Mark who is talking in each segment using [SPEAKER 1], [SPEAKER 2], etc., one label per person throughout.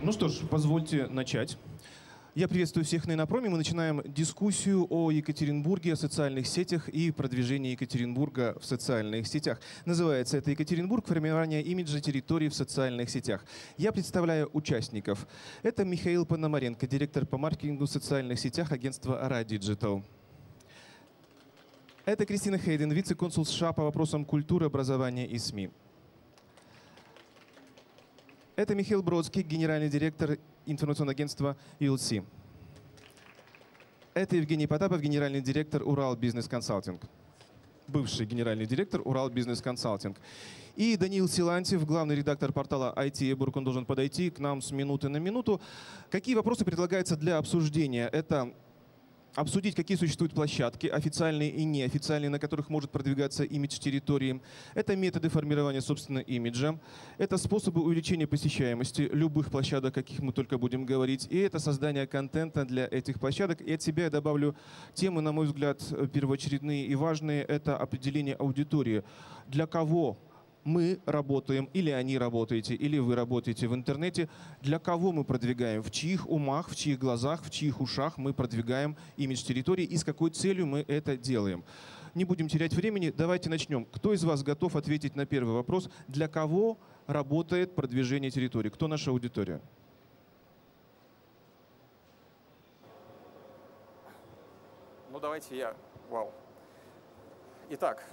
[SPEAKER 1] Ну что ж, позвольте начать. Я приветствую всех на Инопроме. Мы начинаем дискуссию о Екатеринбурге, о социальных сетях и продвижении Екатеринбурга в социальных сетях. Называется это «Екатеринбург. Формирование имиджа территории в социальных сетях». Я представляю участников. Это Михаил Пономаренко, директор по маркетингу в социальных сетях агентства Ара Digital. Это Кристина Хейден, вице-консул США по вопросам культуры, образования и СМИ. Это Михаил Бродский, генеральный директор информационного агентства ELC. Это Евгений Потапов, генеральный директор Урал Бизнес Консалтинг. Бывший генеральный директор Урал Бизнес Консалтинг. И Даниил Силантьев, главный редактор портала IT-Бург. Он должен подойти к нам с минуты на минуту. Какие вопросы предлагаются для обсуждения? Это обсудить, какие существуют площадки, официальные и неофициальные, на которых может продвигаться имидж территории. Это методы формирования собственного имиджа. Это способы увеличения посещаемости любых площадок, о каких мы только будем говорить. И это создание контента для этих площадок. И от себя я добавлю темы, на мой взгляд, первоочередные и важные. Это определение аудитории. Для кого мы работаем, или они работаете, или вы работаете в интернете, для кого мы продвигаем, в чьих умах, в чьих глазах, в чьих ушах мы продвигаем имидж территории и с какой целью мы это делаем. Не будем терять времени, давайте начнем. Кто из вас готов ответить на первый вопрос? Для кого работает продвижение территории? Кто наша аудитория?
[SPEAKER 2] Ну, давайте я. Вау. Итак.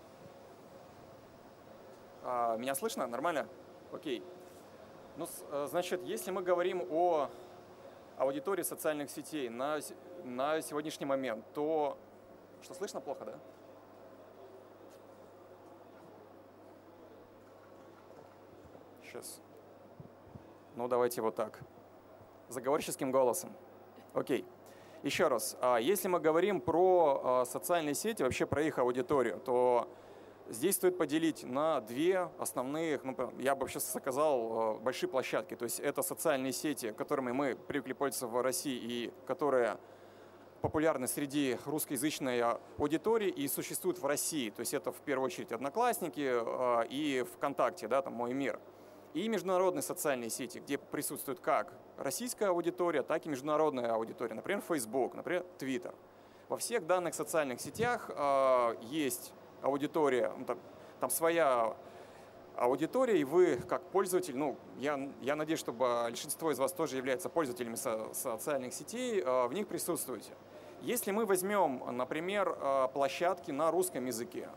[SPEAKER 2] Меня слышно? Нормально? Окей. Ну, значит, если мы говорим о аудитории социальных сетей на сегодняшний момент, то... Что, слышно плохо, да? Сейчас. Ну, давайте вот так. Заговорческим голосом. Окей. Еще раз. Если мы говорим про социальные сети, вообще про их аудиторию, то... Здесь стоит поделить на две основные, я бы сейчас сказал, большие площадки. То есть это социальные сети, которыми мы привыкли пользоваться в России и которые популярны среди русскоязычной аудитории и существуют в России. То есть это в первую очередь Одноклассники и ВКонтакте, да, там «Мой мир». И международные социальные сети, где присутствует как российская аудитория, так и международная аудитория. Например, Facebook, например, Twitter. Во всех данных социальных сетях есть аудитория, там своя аудитория, и вы как пользователь, ну, я надеюсь, что большинство из вас тоже являются пользователями социальных сетей, в них присутствуете. Если мы возьмем, например, площадки на русском языке,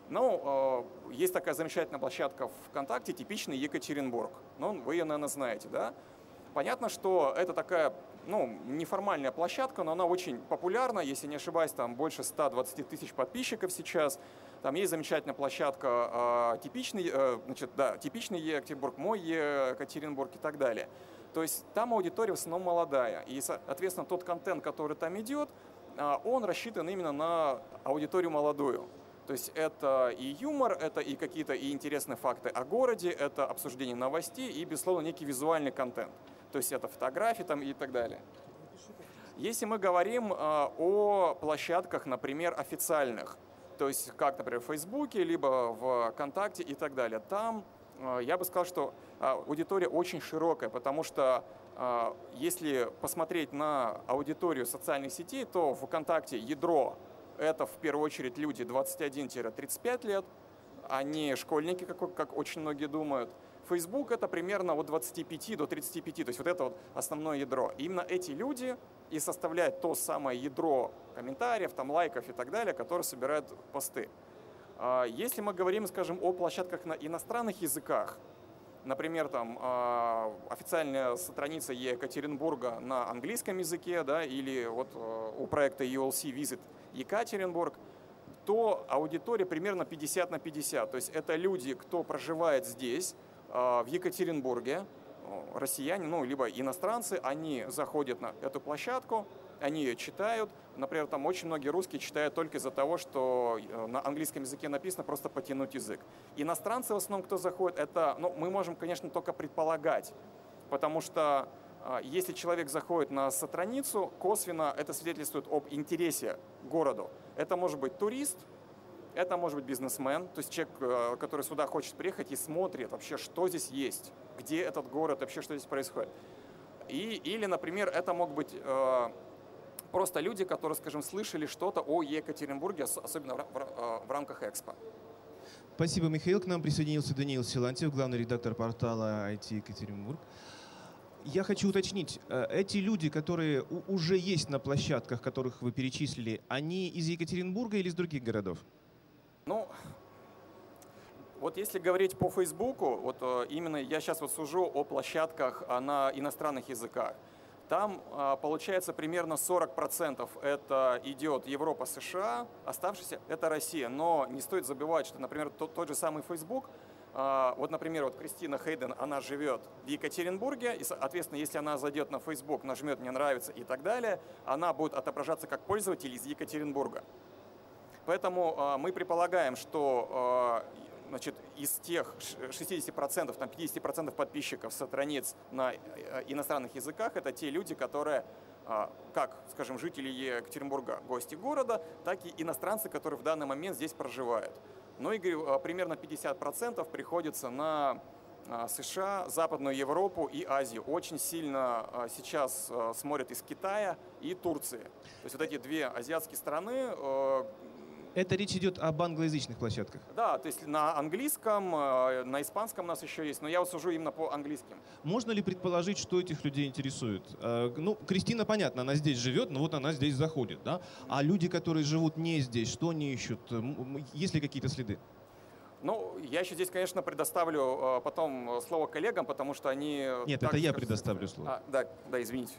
[SPEAKER 2] ну, есть такая замечательная площадка ВКонтакте, типичный Екатеринбург, ну, вы ее, наверное, знаете, да? Понятно, что это такая, ну, неформальная площадка, но она очень популярна, если не ошибаюсь, там больше 120 тысяч подписчиков сейчас. Там есть замечательная площадка типичный Екатеринбург, мой Екатеринбург и так далее. То есть там аудитория в основном молодая. И, соответственно, тот контент, который там идет, он рассчитан именно на аудиторию молодую. То есть это и юмор, это и какие-то и интересные факты о городе, это обсуждение новостей и, безусловно, некий визуальный контент. То есть это фотографии там и так далее. Если мы говорим о площадках, например, официальных, то есть как, например, в Фейсбуке, либо в ВКонтакте и так далее, там я бы сказал, что аудитория очень широкая, потому что если посмотреть на аудиторию социальных сетей, то в ВКонтакте ядро – это в первую очередь люди 21-35 лет, а не школьники, как очень многие думают. Facebook – это примерно от 25 до 35, то есть вот это вот основное ядро. И именно эти люди и составляют то самое ядро комментариев, там, лайков и так далее, которые собирают посты. Если мы говорим, скажем, о площадках на иностранных языках, например, там официальная страница Екатеринбурга на английском языке, да, или вот у проекта ELC Visit Екатеринбург, то аудитория примерно 50 на 50. То есть это люди, кто проживает здесь, в Екатеринбурге, россияне, ну, либо иностранцы, они заходят на эту площадку, они ее читают. Например, там очень многие русские читают только из-за того, что на английском языке написано просто потянуть язык. Иностранцы в основном, кто заходит, это, ну, мы можем, конечно, только предполагать, потому что если человек заходит на страницу, косвенно это свидетельствует об интересе к городу. Это может быть турист, это может быть бизнесмен, то есть человек, который сюда хочет приехать и смотрит вообще, что здесь есть, где этот город, вообще что здесь происходит. Или, например, это могут быть просто люди, которые, скажем, слышали что-то о Екатеринбурге, особенно в рамках Экспо.
[SPEAKER 1] Спасибо, Михаил. К нам присоединился Даниил Силантьев, главный редактор портала IT Екатеринбург. Я хочу уточнить, эти люди, которые уже есть на площадках, которых вы перечислили, они из Екатеринбурга или из других городов?
[SPEAKER 2] Ну, вот если говорить по Фейсбуку, вот именно я сейчас вот сужу о площадках на иностранных языках. Там получается примерно 40% это идет Европа, США, оставшиеся это Россия. Но не стоит забывать, что, например, тот же самый Facebook, вот, например, вот Кристина Хейден, она живет в Екатеринбурге, и, соответственно, если она зайдет на Facebook, нажмет «Мне нравится» и так далее, она будет отображаться как пользователь из Екатеринбурга. Поэтому мы предполагаем, что значит, из тех 60%, там 50% подписчиков страниц на иностранных языках, это те люди, которые, как, скажем, жители Екатеринбурга, гости города, так и иностранцы, которые в данный момент здесь проживают. Ну и, говорю, примерно 50% приходится на США, Западную Европу и Азию. Очень сильно сейчас смотрят из Китая и Турции. То есть вот эти две азиатские страны.
[SPEAKER 1] Это речь идет об англоязычных площадках?
[SPEAKER 2] Да, то есть на английском, на испанском у нас еще есть, но я вот сужу именно по английским.
[SPEAKER 1] Можно ли предположить, что этих людей интересует? Ну, Кристина, понятно, она здесь живет, но вот она здесь заходит, да? А люди, которые живут не здесь, что они ищут? Есть ли какие-то следы?
[SPEAKER 2] Ну, я еще здесь, конечно, предоставлю потом слово коллегам, потому что они...
[SPEAKER 1] Нет, это я предоставлю слово.
[SPEAKER 2] Да, извините.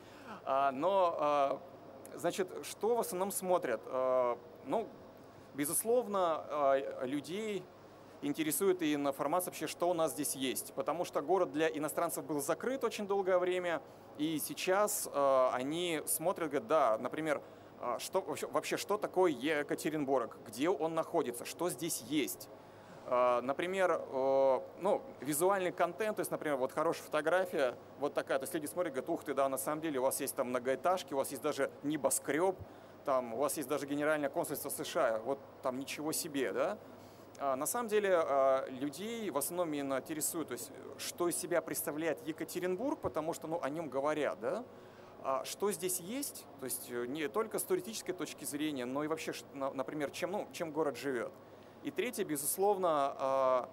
[SPEAKER 2] Но, значит, что в основном смотрят? Ну, безусловно, людей интересует и информация вообще, что у нас здесь есть. Потому что город для иностранцев был закрыт очень долгое время, и сейчас они смотрят, говорят, да, например, что, вообще, что такое Екатеринбург, где он находится, что здесь есть. Например, ну, визуальный контент, то есть, например, вот хорошая фотография, вот такая, то есть люди смотрят, говорят, ух ты, да, на самом деле у вас есть там многоэтажки, у вас есть даже небоскреб, там, у вас есть даже генеральное консульство США, вот там ничего себе, да. На самом деле людей в основном именно интересует, то есть, что из себя представляет Екатеринбург, потому что, ну, о нем говорят, да. Что здесь есть, то есть не только с туристической точки зрения, но и вообще, например, чем город живет. И третье, безусловно,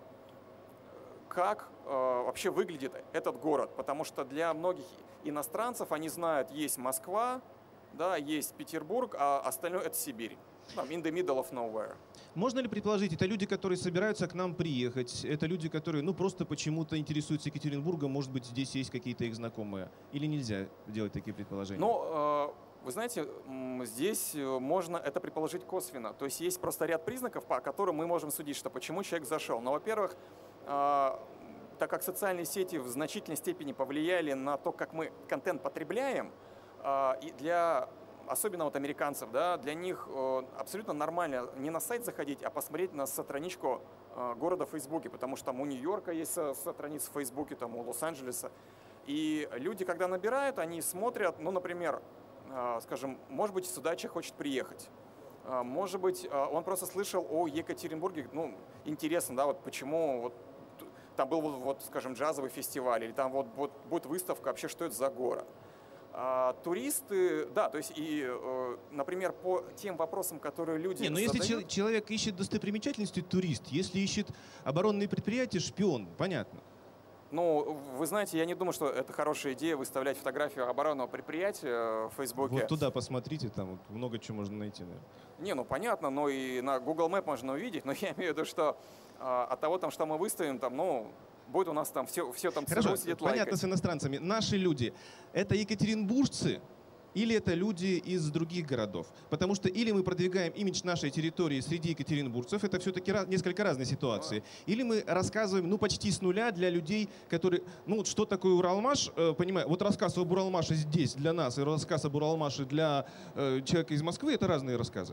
[SPEAKER 2] как вообще выглядит этот город, потому что для многих иностранцев они знают, есть Москва, да, есть Петербург, а остальное это Сибирь. In the middle of nowhere.
[SPEAKER 1] Можно ли предположить, это люди, которые собираются к нам приехать, это люди, которые ну, просто почему-то интересуются Екатеринбургом, может быть, здесь есть какие-то их знакомые? Или нельзя делать такие предположения?
[SPEAKER 2] Ну, вы знаете, здесь можно это предположить косвенно. То есть есть просто ряд признаков, по которым мы можем судить, что почему человек зашел. Но, во-первых, так как социальные сети в значительной степени повлияли на то, как мы контент потребляем, и для особенно вот американцев, да, для них абсолютно нормально не на сайт заходить, а посмотреть на страничку города в Фейсбуке, потому что там у Нью-Йорка есть страница в Фейсбуке, там у Лос-Анджелеса. И люди, когда набирают, они смотрят, ну, например, скажем, может быть, сюда человек хочет приехать. Может быть, он просто слышал о Екатеринбурге, ну, интересно, да, вот почему вот там был, вот, скажем, джазовый фестиваль, или там вот будет выставка, вообще, что это за город. Туристы, да, то есть и, например, по тем вопросам, которые люди
[SPEAKER 1] Не, но
[SPEAKER 2] задают...
[SPEAKER 1] если человек ищет достопримечательности, турист, если ищет оборонные предприятия, шпион, понятно.
[SPEAKER 2] Ну, вы знаете, я не думаю, что это хорошая идея выставлять фотографию оборонного предприятия в Фейсбуке.
[SPEAKER 1] Вот туда посмотрите, там вот много чего можно найти, наверное.
[SPEAKER 2] Не, ну понятно, но и на Google Map можно увидеть, но я имею в виду, что от того, там, что мы выставим, там, ну, будет у нас там все там
[SPEAKER 1] Хорошо,
[SPEAKER 2] сидит
[SPEAKER 1] понятно
[SPEAKER 2] лайкать.
[SPEAKER 1] с иностранцами. Наши люди, это екатеринбуржцы или это люди из других городов? Потому что или мы продвигаем имидж нашей территории среди екатеринбуржцев, это все-таки несколько разные ситуации. Или мы рассказываем, ну, почти с нуля для людей, которые, ну, вот что такое Уралмаш, понимаю, вот рассказ об Уралмаше здесь для нас и рассказ об Уралмаше для человека из Москвы, это разные рассказы.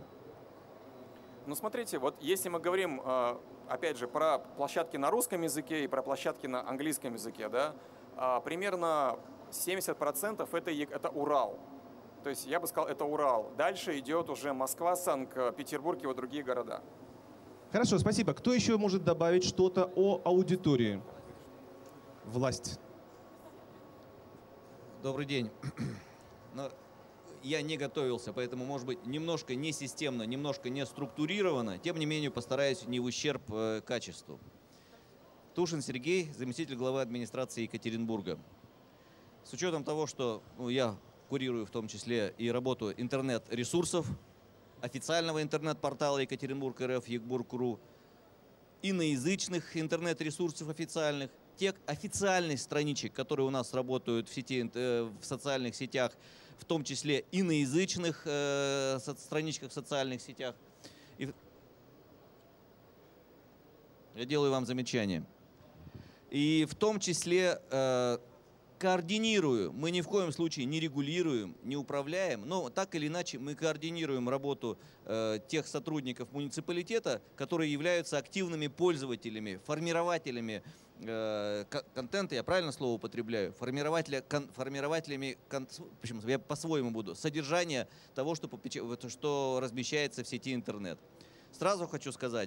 [SPEAKER 2] Ну, смотрите, вот если мы говорим, опять же, про площадки на русском языке и про площадки на английском языке, да, примерно 70% это Урал. То есть я бы сказал, это Урал. Дальше идет уже Москва, Санкт-Петербург и вот другие города.
[SPEAKER 1] Хорошо, спасибо. Кто еще может добавить что-то о аудитории? Власть.
[SPEAKER 3] Добрый день. Но я не готовился, поэтому, может быть, немножко не системно, немножко не структурировано. Тем не менее, постараюсь не в ущерб качеству. Тушин Сергей, заместитель главы администрации Екатеринбурга. С учетом того, что я курирую в том числе и работу интернет-ресурсов, официального интернет-портала Екатеринбург.РФ, Екбург.ру, иноязычных интернет-ресурсов официальных, тех официальных страничек, которые у нас работают в сети, в социальных сетях, в том числе иноязычных страничках в социальных сетях. Я делаю вам замечание. И в том числе координирую, мы ни в коем случае не регулируем, не управляем, но так или иначе мы координируем работу тех сотрудников муниципалитета, которые являются активными пользователями, формирователями контента, я правильно слово употребляю, формирователями, почему я по-своему буду, содержания того, что размещается в сети интернет. Сразу хочу сказать,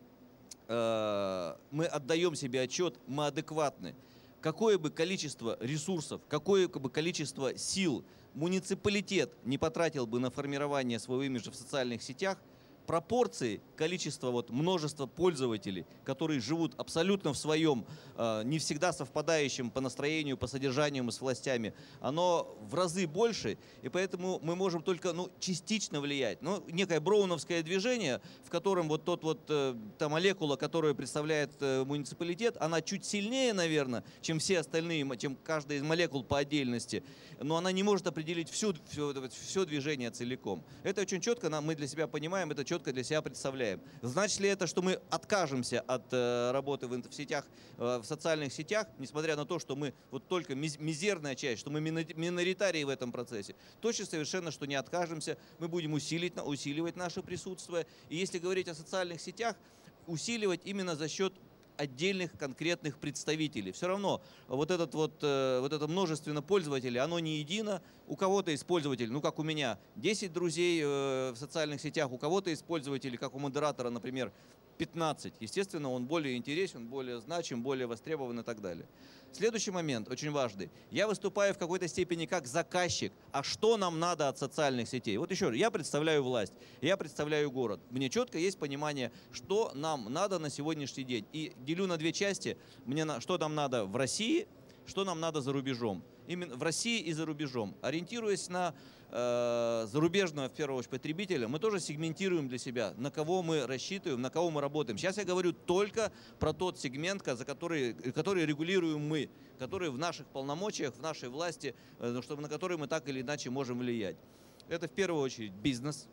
[SPEAKER 3] мы отдаем себе отчет, мы адекватны. Какое бы количество ресурсов, какое бы количество сил муниципалитет не потратил бы на формирование своего имиджа в социальных сетях, пропорции, количество множества пользователей, которые живут абсолютно в своем, не всегда совпадающем по настроению, по содержанию с властями, оно в разы больше, и поэтому мы можем только частично влиять. Но некое броуновское движение, в котором та молекула, которую представляет муниципалитет, она чуть сильнее, наверное, чем все остальные, чем каждая из молекул по отдельности, но она не может определить все движение целиком. Это очень четко мы для себя понимаем, это четко для себя представляем. Значит ли это, что мы откажемся от работы в сетях, в социальных сетях, несмотря на то, что мы только мизерная часть, что мы миноритарии в этом процессе? Точно совершенно, что не откажемся, мы будем усиливать наше присутствие. И если говорить о социальных сетях, усиливать именно за счет отдельных конкретных представителей. Все равно вот это множественно пользователей, оно не едино. У кого-то из пользователей, как у меня, 10 друзей в социальных сетях, у кого-то из пользователей, как у модератора, например, 15. Естественно, он более интересен, более значим, более востребован и так далее. Следующий момент, очень важный. Я выступаю в какой-то степени как заказчик. А что нам надо от социальных сетей? Вот еще раз, я представляю власть, я представляю город. Мне четко есть понимание, что нам надо на сегодняшний день. И делю на две части. Что нам надо в России, что нам надо за рубежом. Именно в России и за рубежом. Ориентируясь на зарубежного, в первую очередь, потребителя, мы тоже сегментируем для себя, на кого мы рассчитываем, на кого мы работаем. Сейчас я говорю только про тот сегмент, который регулируем мы, который в наших полномочиях, в нашей власти, на который мы так или иначе можем влиять. Это в первую очередь бизнес.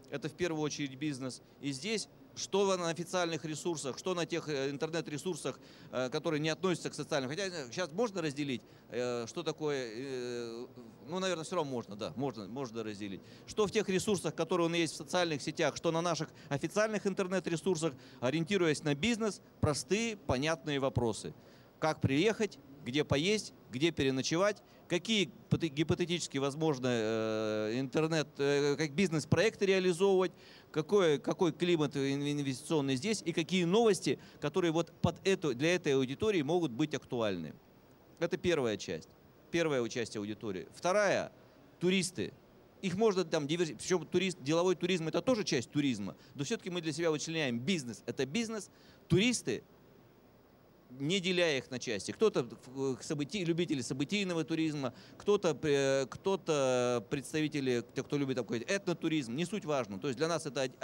[SPEAKER 3] И здесь что на официальных ресурсах, что на тех интернет-ресурсах, которые не относятся к социальным. Хотя сейчас можно разделить, что такое, наверное, все равно можно, да, можно разделить. Что в тех ресурсах, которые у нас есть в социальных сетях, что на наших официальных интернет-ресурсах, ориентируясь на бизнес, простые, понятные вопросы. Как приехать, где поесть, где переночевать, какие гипотетически возможны как бизнес-проекты реализовывать, какой климат инвестиционный здесь и какие новости, которые для этой аудитории могут быть актуальны. Это первая часть, первое участие аудитории. Вторая – туристы. Их можно причем деловой туризм – это тоже часть туризма, но все-таки мы для себя вычленяем бизнес – это бизнес, туристы – не деляя их на части. Кто-то любители событийного туризма, кто-то представители, те, кто любит такой этнотуризм, не суть важно. То есть для нас это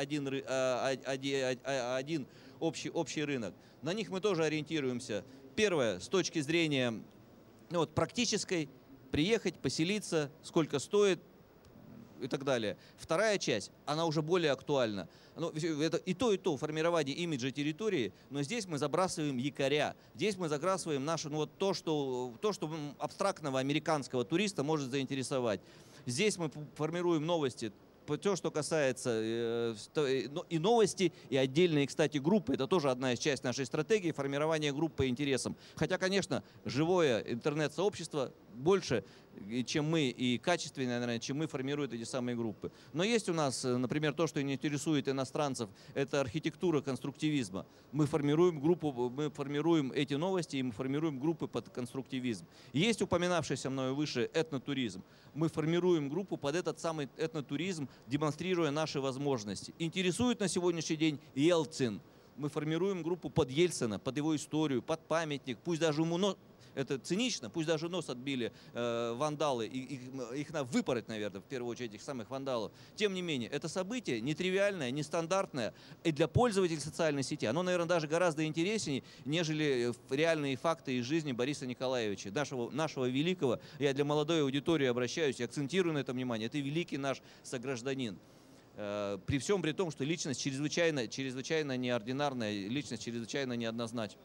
[SPEAKER 3] один общий рынок. На них мы тоже ориентируемся. Первое, с точки зрения практической, приехать, поселиться, сколько стоит и так далее. Вторая часть, она уже более актуальна. Это и то формирование имиджа территории, но здесь мы забрасываем якоря. Здесь мы забрасываем то, что абстрактного американского туриста может заинтересовать. Здесь мы формируем новости. То, что касается и новости, и отдельные, кстати, группы, это тоже одна из частей нашей стратегии формирования групп по интересам. Хотя, конечно, живое интернет-сообщество больше, чем мы, и качественнее, наверное, чем мы, формируют эти самые группы. Но есть у нас, например, то, что интересует иностранцев, это архитектура конструктивизма. Мы формируем группу, мы формируем эти новости, и мы формируем группы под конструктивизм. Есть упоминавшийся мною выше этнотуризм. Мы формируем группу под этот самый этнотуризм, демонстрируя наши возможности. Интересует на сегодняшний день Ельцин. Мы формируем группу под Ельцина, под его историю, под памятник, пусть даже ему это цинично, пусть даже нос отбили вандалы, их надо выпороть, наверное, в первую очередь, этих самых вандалов. Тем не менее, это событие нетривиальное, нестандартное, и для пользователей социальной сети оно, наверное, даже гораздо интереснее, нежели реальные факты из жизни Бориса Николаевича, нашего великого. Я для молодой аудитории обращаюсь и акцентирую на этом внимание. Это великий наш согражданин. При всем при том, что личность чрезвычайно неординарная, личность чрезвычайно неоднозначная.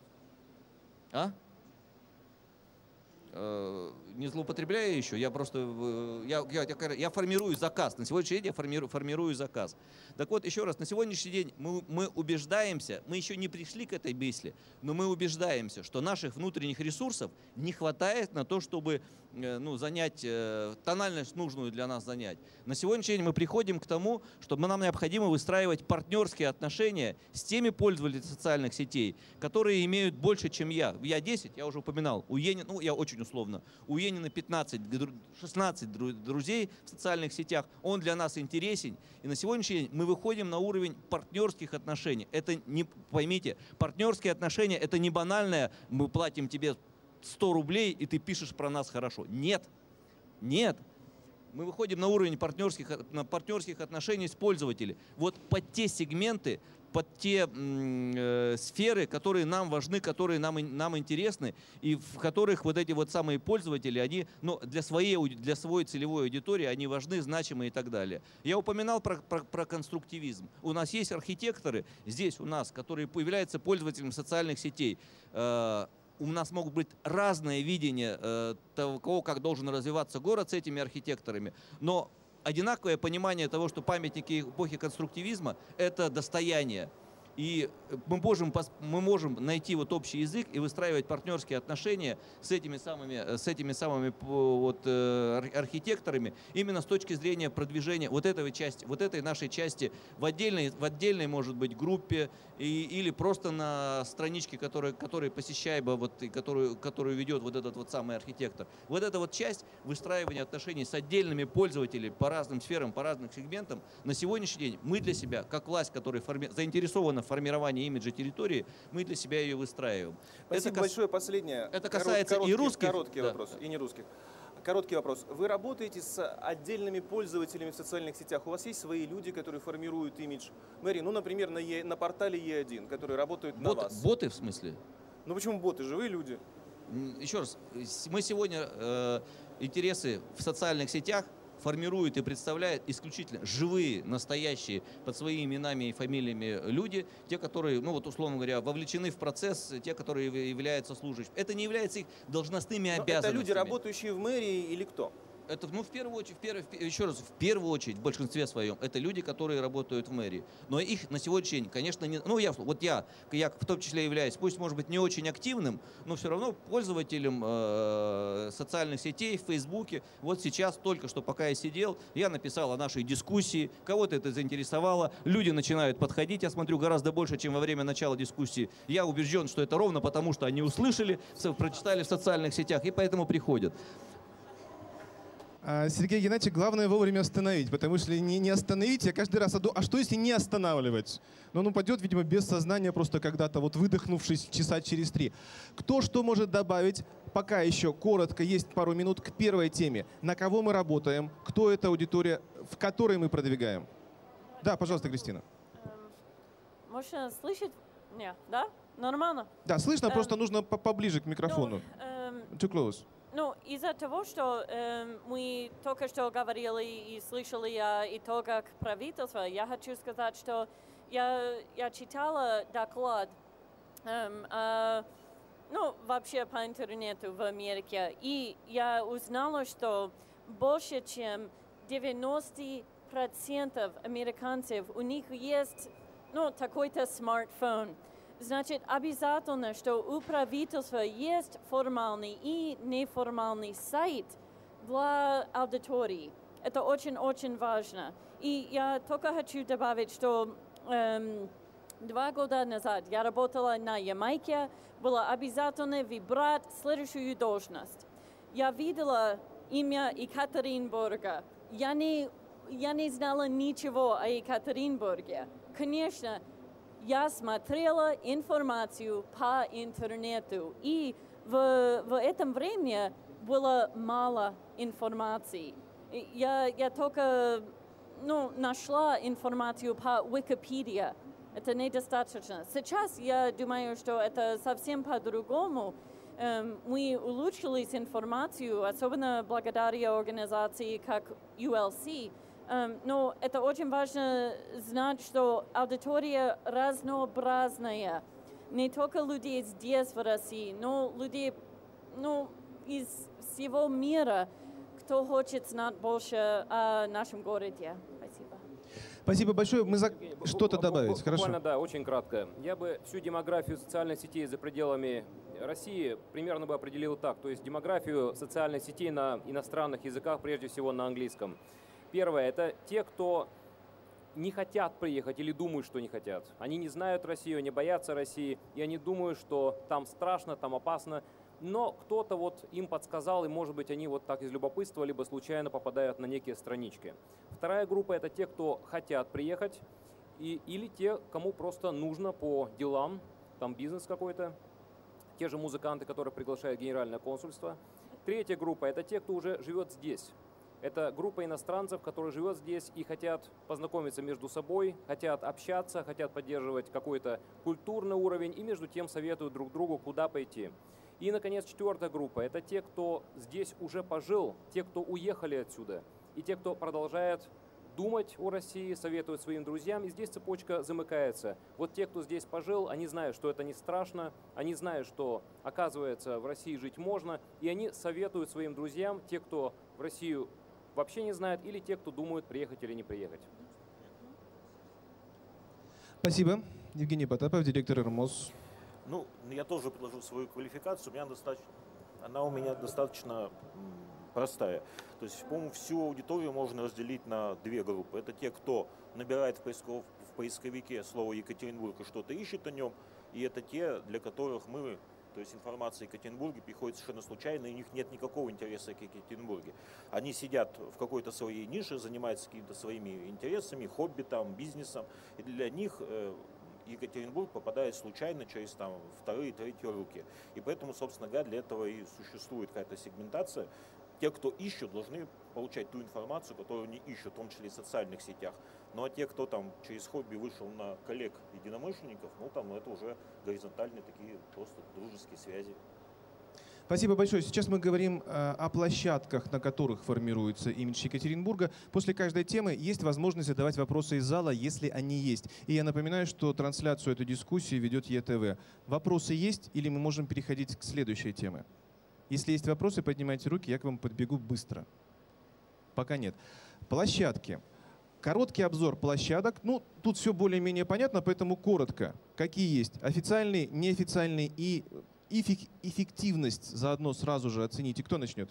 [SPEAKER 3] Не злоупотребляю еще, я просто я формирую заказ. На сегодняшний день я формирую заказ. Так вот, еще раз, на сегодняшний день мы убеждаемся, мы еще не пришли к этой мысли, но мы убеждаемся, что наших внутренних ресурсов не хватает на то, чтобы занять тональность нужную для нас занять. На сегодняшний день мы приходим к тому, что нам необходимо выстраивать партнерские отношения с теми пользователями социальных сетей, которые имеют больше, чем я. Я 10, я уже упоминал, у Енина, я очень условно, у Енина 15-16 друзей в социальных сетях, он для нас интересен. И на сегодняшний день мы выходим на уровень партнерских отношений. Это не, поймите, партнерские отношения это не банальное, мы платим тебе 100 рублей, и ты пишешь про нас хорошо. Нет. Нет. Мы выходим на уровень партнерских отношений с пользователями. Вот под те сегменты, под те сферы, которые нам важны, которые нам интересны, и в которых вот эти вот самые пользователи, они для своей целевой аудитории, они важны, значимы и так далее. Я упоминал про конструктивизм. У нас есть архитекторы здесь у нас, которые являются пользователями социальных сетей. У нас могут быть разные видения того, как должен развиваться город с этими архитекторами, но одинаковое понимание того, что памятники эпохи конструктивизма – это достояние. И мы можем найти вот общий язык и выстраивать партнерские отношения с этими самыми архитекторами именно с точки зрения продвижения вот этой нашей части в отдельной, может быть, группе или просто на страничке, которую посещаем, которую ведет вот этот вот самый архитектор. Вот эта вот часть выстраивания отношений с отдельными пользователями по разным сферам, по разным сегментам, на сегодняшний день мы для себя, как власть, которая заинтересована в формировании имиджа территории, мы для себя ее выстраиваем.
[SPEAKER 4] Спасибо большое. Последнее.
[SPEAKER 3] Это касается и русских.
[SPEAKER 4] Короткий вопрос, и не русских. Короткий вопрос. Вы работаете с отдельными пользователями в социальных сетях? У вас есть свои люди, которые формируют имидж мэрии? например, на портале Е1, которые работают на вас.
[SPEAKER 3] Боты, в смысле?
[SPEAKER 4] Почему боты? Живые люди.
[SPEAKER 3] Еще раз. Мы сегодня интересы в социальных сетях формируют и представляют исключительно живые, настоящие, под своими именами и фамилиями люди, те, которые, условно говоря, вовлечены в процесс, те, которые являются служащими. Это не является их должностными обязанностями.
[SPEAKER 4] Это люди, работающие в мэрии или кто?
[SPEAKER 3] Это, в первую очередь, в большинстве своем, это люди, которые работают в мэрии. Но их на сегодняшний день, конечно, не... я в том числе являюсь, пусть, может быть, не очень активным, но все равно пользователем социальных сетей, в Фейсбуке. Вот сейчас, только что, пока я сидел, я написал о нашей дискуссии, кого-то это заинтересовало, люди начинают подходить, я смотрю, гораздо больше, чем во время начала дискуссии. Я убежден, что это ровно потому, что они услышали, прочитали в социальных сетях и поэтому приходят.
[SPEAKER 1] Сергей Геннадьевич, главное вовремя остановить, потому что если не остановить, я каждый раз, а что если не останавливать? Но он упадет, видимо, без сознания, просто когда-то выдохнувшись часа через 3. Кто что может добавить? Пока еще коротко, есть пару минут к первой теме. На кого мы работаем? Кто эта аудитория, в которой мы продвигаем? Да, пожалуйста, Кристина.
[SPEAKER 5] Можно слышать? Нет, да? Нормально?
[SPEAKER 1] Да, слышно, просто нужно поближе к микрофону. Too close.
[SPEAKER 5] Из-за того, что мы только что говорили и слышали о итогах правительства, я хочу сказать, что я читала доклад вообще по интернету в Америке, и я узнала, что больше чем 90% американцев, у них есть такой-то смартфон. Значит, обязательно, что у правительства есть формальный и неформальный сайт для аудитории. Это очень-очень важно. И я только хочу добавить, что 2 года назад я работала на Ямайке, было обязательно выбрать следующую должность. Я видела имя Екатеринбурга. Я не знала ничего о Екатеринбурге. Конечно, я смотрела информацию по интернету, и в этом времени было мало информации. Я только нашла информацию по Википедии. Это недостаточно. Сейчас я думаю, что это совсем по-другому. Мы улучшили информацию, особенно благодаря организации как ULC. Но это очень важно знать, что аудитория разнообразная. Не только людей здесь, в России, но людей из всего мира, кто хочет знать больше о нашем городе. Спасибо.
[SPEAKER 1] Спасибо большое. Мы что-то добавить. Хорошо.
[SPEAKER 6] Буквально, да, очень кратко. Я бы всю демографию социальных сетей за пределами России примерно бы определил так. То есть демографию социальных сетей на иностранных языках, прежде всего на английском. Первое – это те, кто не хотят приехать или думают, что не хотят. Они не знают Россию, они боятся России, и они думают, что там страшно, там опасно. Но кто-то вот им подсказал, и, может быть, они вот так из любопытства либо случайно попадают на некие странички. Вторая группа – это те, кто хотят приехать, или те, кому просто нужно по делам, там бизнес какой-то, те же музыканты, которые приглашают генеральное консульство. Третья группа – это те, кто уже живет здесь. Это группа иностранцев, которые живут здесь и хотят познакомиться между собой, хотят общаться, хотят поддерживать какой-то культурный уровень и между тем советуют друг другу, куда пойти. И, наконец, четвертая группа – это те, кто здесь уже пожил, те, кто уехали отсюда, и те, кто продолжает думать о России, советуют своим друзьям, и здесь цепочка замыкается. Вот те, кто здесь пожил, они знают, что это не страшно, они знают, что, оказывается, в России жить можно, и они советуют своим друзьям, те, кто в Россию вообще не знают, или те, кто думают, приехать или не приехать.
[SPEAKER 1] Спасибо. Евгений Потапов, директор РМОС.
[SPEAKER 7] Ну, я тоже предложу свою квалификацию. Она у меня достаточно простая. То есть, по-моему, всю аудиторию можно разделить на 2 группы. Это те, кто набирает в поисковике слово Екатеринбург и что-то ищет о нем. И это те, для которых то есть информация о Екатеринбурге приходит совершенно случайно, и у них нет никакого интереса к Екатеринбурге. Они сидят в какой-то своей нише, занимаются какими-то своими интересами, хобби, там, бизнесом. И для них Екатеринбург попадает случайно через там 2-3 руки. И поэтому, собственно говоря, для этого и существует какая-то сегментация. Те, кто ищут, должны получать ту информацию, которую они ищут, в том числе и в социальных сетях. Ну а те, кто там через хобби вышел на коллег-единомышленников, это уже горизонтальные такие просто дружеские связи.
[SPEAKER 1] Спасибо большое. Сейчас мы говорим о площадках, на которых формируется имидж Екатеринбурга. После каждой темы есть возможность задавать вопросы из зала, если они есть. И я напоминаю, что трансляцию этой дискуссии ведет ЕТВ. Вопросы есть или мы можем переходить к следующей теме? Если есть вопросы, поднимайте руки, я к вам подбегу быстро. Пока нет. Площадки. Короткий обзор площадок. Тут все более-менее понятно, поэтому коротко. Какие есть? Официальные, неофициальные и эффективность заодно сразу же оцените. Кто начнет?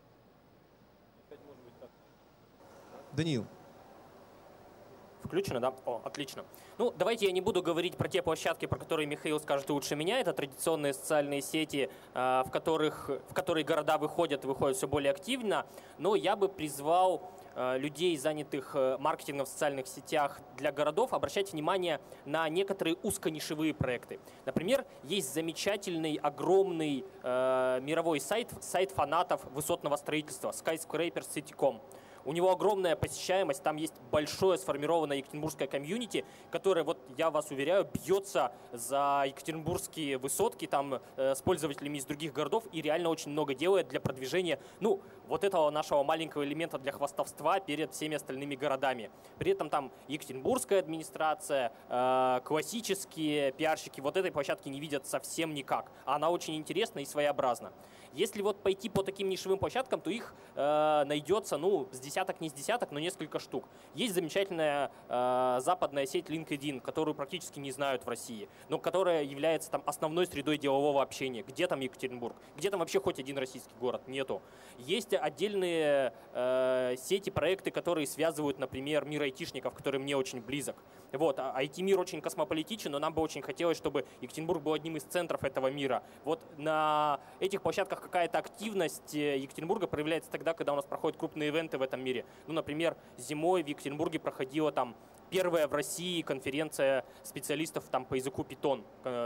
[SPEAKER 1] Даниил.
[SPEAKER 8] Включено, да? О, отлично. Давайте я не буду говорить про те площадки, про которые Михаил скажет лучше меня. Это традиционные социальные сети, в которые города выходят все более активно. Но я бы призвал людей, занятых маркетингом в социальных сетях для городов, обращать внимание на некоторые узконишевые проекты. Например, есть замечательный, огромный мировой сайт фанатов высотного строительства skyscraperscity.com. У него огромная посещаемость, там есть большое сформированное екатеринбургское комьюнити, которое, я вас уверяю, бьется за екатеринбургские высотки там, с пользователями из других городов и реально очень много делает для продвижения этого нашего маленького элемента для хвастовства перед всеми остальными городами. При этом там екатеринбургская администрация, классические пиарщики этой площадки не видят совсем никак. Она очень интересна и своеобразна. Если пойти по таким нишевым площадкам, то их найдется с десяток, не с десяток, но несколько штук. Есть замечательная западная сеть LinkedIn, которую практически не знают в России, но которая является там основной средой делового общения. Где там Екатеринбург? Где там вообще хоть один российский город? Нету. Есть отдельные сети, проекты, которые связывают, например, мир айтишников, который мне очень близок. Вот, IT-мир очень космополитичен, но нам бы очень хотелось, чтобы Екатеринбург был одним из центров этого мира. Вот на этих площадках какая-то активность Екатеринбурга проявляется тогда, когда у нас проходят крупные ивенты в этом мире. Ну, например, зимой в Екатеринбурге проходила там первая в России конференция специалистов там, по языку Python.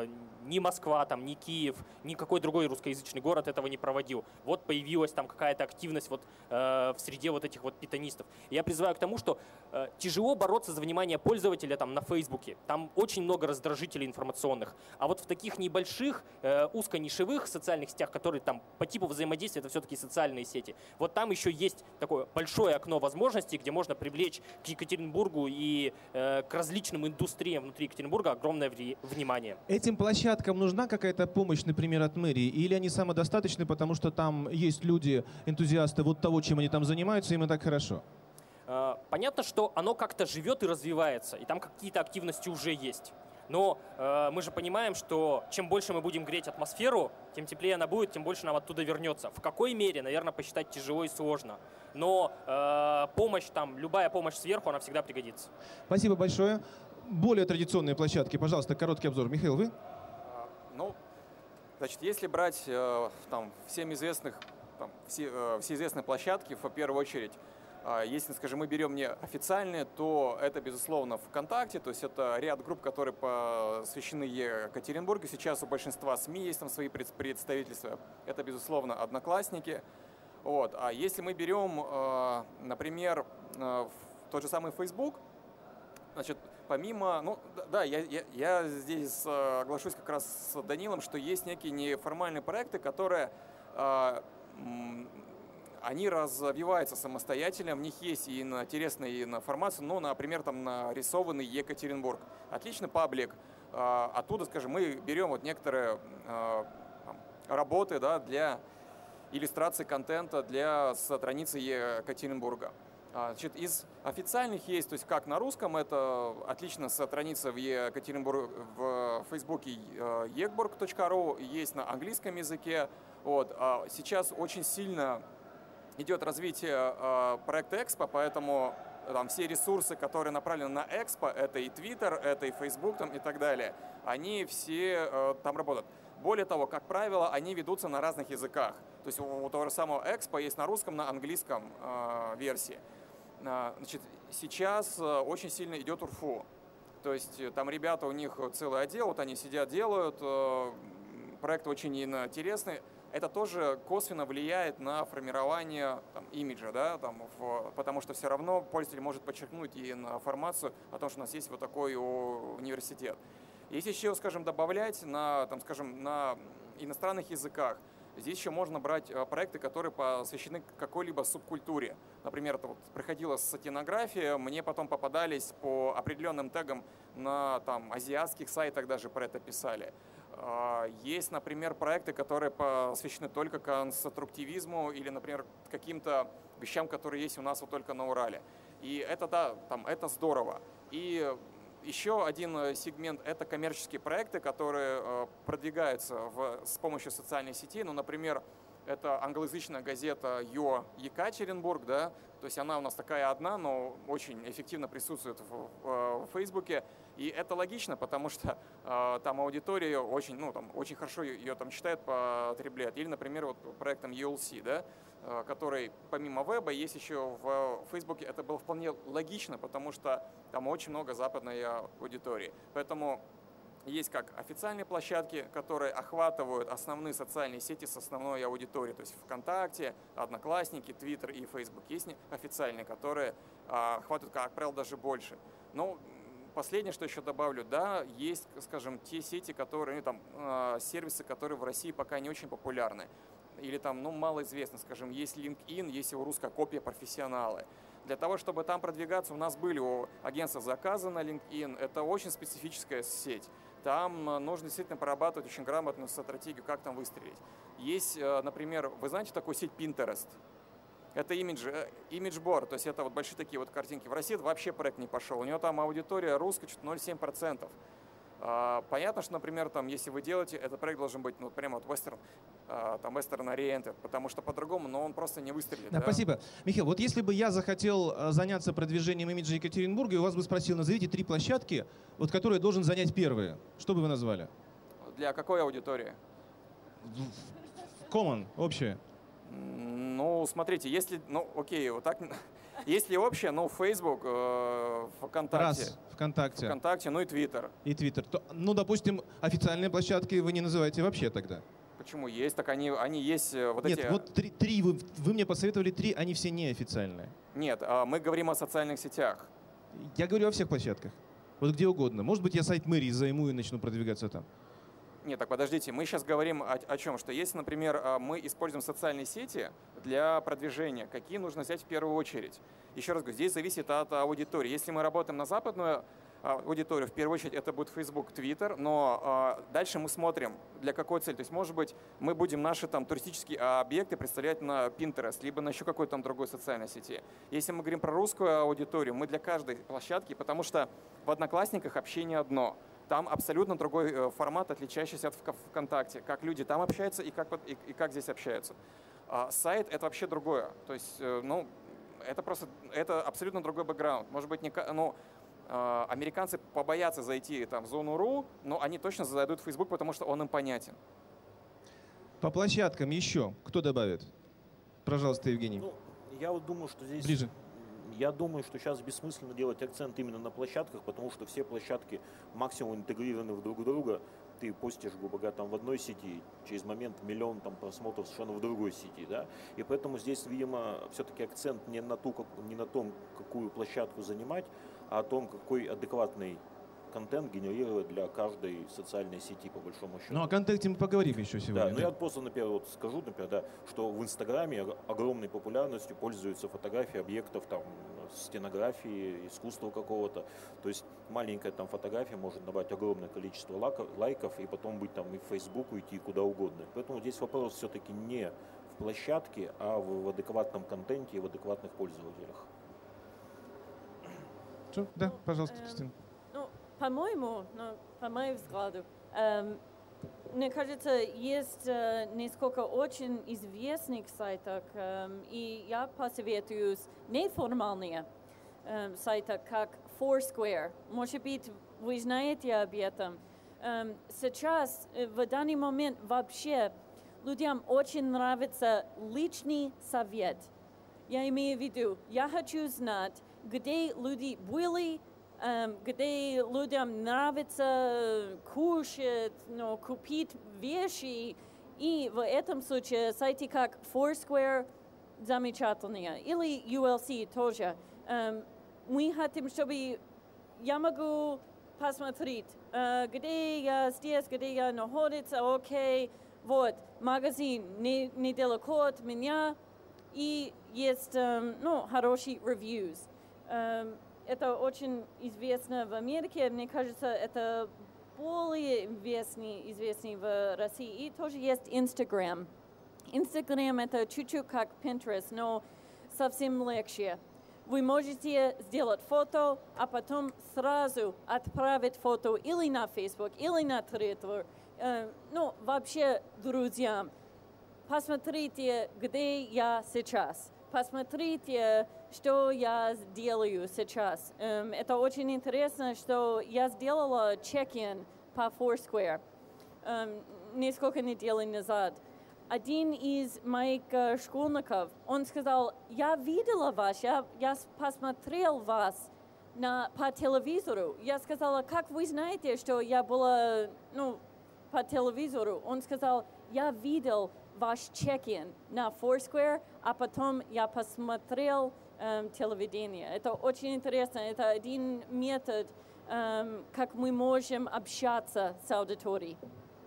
[SPEAKER 8] Ни Москва, там, ни Киев, никакой другой русскоязычный город этого не проводил. Вот появилась там какая-то активность вот, в среде вот этих вот питонистов. Я призываю к тому, что тяжело бороться за внимание пользователя там, на Фейсбуке. Там очень много раздражителей информационных. А вот в таких небольших, узконишевых социальных сетях, которые там по типу взаимодействия, это все-таки социальные сети, вот там еще есть такое большое окно возможностей, где можно привлечь к Екатеринбургу и к различным индустриям внутри Екатеринбурга огромное внимание.
[SPEAKER 1] Этим площадкам нужна какая-то помощь, например, от мэрии? Или они самодостаточны, потому что там есть люди, энтузиасты вот того, чем они там занимаются, им и так хорошо?
[SPEAKER 8] Понятно, что оно как-то живет и развивается, и там какие-то активности уже есть. Но мы же понимаем, что чем больше мы будем греть атмосферу, тем теплее она будет, тем больше нам оттуда вернется. В какой мере, наверное, посчитать тяжело и сложно. Но помощь там, любая помощь сверху, она всегда пригодится.
[SPEAKER 1] Спасибо большое. Более традиционные площадки. Пожалуйста, короткий обзор. Михаил, вы?
[SPEAKER 2] Ну, значит, если брать там, всем известных, там, все известные площадки, в первую очередь, если, скажем, мы берем не официальные, то это, безусловно, ВКонтакте, то есть это ряд групп, которые посвящены Екатеринбургу. Сейчас у большинства СМИ есть там свои представительства. Это, безусловно, Одноклассники. Вот. А если мы берем, например, тот же самый Facebook, значит, помимо, ну да, я здесь соглашусь как раз с Данилом, что есть некие неформальные проекты, которые они развиваются самостоятельно, в них есть и интересная информация, ну, например, там нарисованный Екатеринбург. Отличный паблик. Оттуда, скажем, мы берем вот некоторые работы, да, для иллюстрации контента для страницы Екатеринбурга. Значит, из официальных есть, то есть как на русском, это отлично страница в Екатеринбург, в Фейсбуке ekburg.ru, есть на английском языке. Вот. Сейчас очень сильно идет развитие проекта Экспо, поэтому там все ресурсы, которые направлены на Экспо, это и Twitter, это и Facebook там, и так далее, они все там работают. Более того, как правило, они ведутся на разных языках. То есть у того же самого Экспо есть на русском, на английском версии. Значит, сейчас очень сильно идет УРФУ. То есть там ребята, у них целый отдел, вот они сидят, делают, проект очень интересный. Это тоже косвенно влияет на формирование там, имиджа, да, там, потому что все равно пользователь может подчеркнуть и информацию о том, что у нас есть вот такой университет. Если еще, скажем, добавлять на, там, скажем, на иностранных языках, здесь еще можно брать проекты, которые посвящены какой-либо субкультуре. Например, это вот приходила сатинография, мне потом попадались по определенным тегам на там, азиатских сайтах даже про это писали. Есть, например, проекты, которые посвящены только конструктивизму или, например, каким-то вещам, которые есть у нас вот только на Урале. И это, да, там, это здорово. И еще один сегмент – это коммерческие проекты, которые продвигаются с помощью социальных сетей. Ну, например, это англоязычная газета Екатеринбург, да, то есть она у нас такая одна, но очень эффективно присутствует в Фейсбуке. И это логично, потому что там аудитория очень, ну, там, очень хорошо ее там читает, потребляет. Или, например, вот проектом ELC, да, который помимо веба есть еще в Фейсбуке. Это было вполне логично, потому что там очень много западной аудитории. Поэтому есть как официальные площадки, которые охватывают основные социальные сети с основной аудиторией, то есть ВКонтакте, Одноклассники, Твиттер и Фейсбук. Есть официальные, которые охватывают, как правило, даже больше. Но последнее, что еще добавлю, да, есть, скажем, те сети, которые, там, сервисы, которые в России пока не очень популярны. Или там, ну, малоизвестно, скажем, есть LinkedIn, есть его русская копия «Профессионалы». Для того, чтобы там продвигаться, у нас были у агентства заказы на LinkedIn. Это очень специфическая сеть. Там нужно действительно прорабатывать очень грамотную стратегию, как там выстрелить. Есть, например, вы знаете такую сеть Pinterest? Это имиджборд, то есть это вот большие такие вот картинки. В России вообще проект не пошел. У него там аудитория русская что-то 0,7%. Понятно, что, например, там, если вы делаете, этот проект должен быть ну, прямо вот western oriented, потому что по-другому, но он просто не выстрелит.
[SPEAKER 1] Да,
[SPEAKER 2] да?
[SPEAKER 1] Спасибо. Михаил, вот если бы я захотел заняться продвижением имиджа Екатеринбурга, и у вас бы спросил, назовите 3 площадки, вот, которые должен занять первые, что бы вы назвали?
[SPEAKER 2] Для какой аудитории?
[SPEAKER 1] Common, общее.
[SPEAKER 2] Ну, смотрите, если, ну, окей, вот так, если общее, ну, Facebook, ВКонтакте.
[SPEAKER 1] Раз, ВКонтакте.
[SPEAKER 2] ВКонтакте, ну и Твиттер.
[SPEAKER 1] И Твиттер. Ну, допустим, официальные площадки вы не называете вообще тогда?
[SPEAKER 2] Почему есть? Так они есть вот
[SPEAKER 1] Нет,
[SPEAKER 2] эти...
[SPEAKER 1] вот три вы мне посоветовали 3, они все неофициальные.
[SPEAKER 2] Нет, мы говорим о социальных сетях.
[SPEAKER 1] Я говорю о всех площадках. Вот где угодно. Может быть, я сайт мэрии займу и начну продвигаться там.
[SPEAKER 2] Нет, так подождите, мы сейчас говорим о чем? Что если, например, мы используем социальные сети для продвижения, какие нужно взять в первую очередь? Еще раз говорю, здесь зависит от аудитории. Если мы работаем на западную аудиторию, в первую очередь это будет Facebook, Twitter, но дальше мы смотрим, для какой цели. То есть, может быть, мы будем наши там туристические объекты представлять на Pinterest, либо на еще какой-то там другой социальной сети. Если мы говорим про русскую аудиторию, мы для каждой площадки, потому что в Одноклассниках общение одно. Там абсолютно другой формат, отличающийся от ВКонтакте. Как люди там общаются и как здесь общаются. Сайт — это вообще другое. То есть, ну, это абсолютно другой бэкграунд. Может быть, американцы побоятся зайти там, в зону .ру, но они точно зайдут в Facebook, потому что он им понятен.
[SPEAKER 1] По площадкам еще кто добавит? Пожалуйста, Евгений.
[SPEAKER 7] Ну, я вот думаю, что здесь...
[SPEAKER 1] Ближе.
[SPEAKER 7] Я думаю, что сейчас бессмысленно делать акцент именно на площадках, потому что все площадки максимум интегрированы в друг друга. Ты постишь, грубо говоря, там в одной сети, через момент миллион там просмотров совершенно в другой сети, да. И поэтому здесь, видимо, все-таки акцент не на том, какую площадку занимать, а о том, какой адекватный контент генерировать для каждой социальной сети, по большому счету.
[SPEAKER 1] Ну, о контенте мы поговорим еще сегодня.
[SPEAKER 7] Да, ну я просто, например, вот скажу, например, да, что в Инстаграме огромной популярностью пользуются фотографии объектов, там, стенографии, искусства какого-то. То есть маленькая там фотография может набрать огромное количество лайков и потом быть там и в Facebook, уйти куда угодно. Поэтому здесь вопрос все-таки не в площадке, а в адекватном контенте и в адекватных пользователях.
[SPEAKER 1] Что? Да, пожалуйста, Кристина.
[SPEAKER 5] Ну, по-моему, по моему взгляду, мне кажется, есть несколько очень известных сайтов, и я посоветую неформальные сайты, как Foursquare. Может быть, вы знаете об этом. Сейчас, в данный момент, вообще людям очень нравится личный совет. Я имею в виду, я хочу знать, где люди были, где людям нравится кушать, купить вещи. И в этом случае сайты как Foursquare замечательные, или ULC тоже. Мы хотим, чтобы я могу посмотреть, где я здесь, где я находится, окей, вот, магазин недалеко от меня, и есть, хорошие reviews. Это очень известно в Америке, мне кажется, это более известный в России. И тоже есть Instagram. Instagram это чуть-чуть как Pinterest, но совсем легче. Вы можете сделать фото, а потом сразу отправить фото или на Facebook, или на Twitter, вообще друзьям. Посмотрите, где я сейчас. Посмотрите, что я делаю сейчас. Это очень интересно, что я сделала чек-ин по Foursquare несколько недель назад. Один из моих школьников, он сказал, я видела вас, я посмотрел вас по телевизору. Я сказала, как вы знаете, что я была по телевизору? Он сказал, я видел ваш чек-ин на Foursquare, а потом я посмотрел телевидение. Это очень интересно. Это один метод, как мы можем общаться с аудиторией.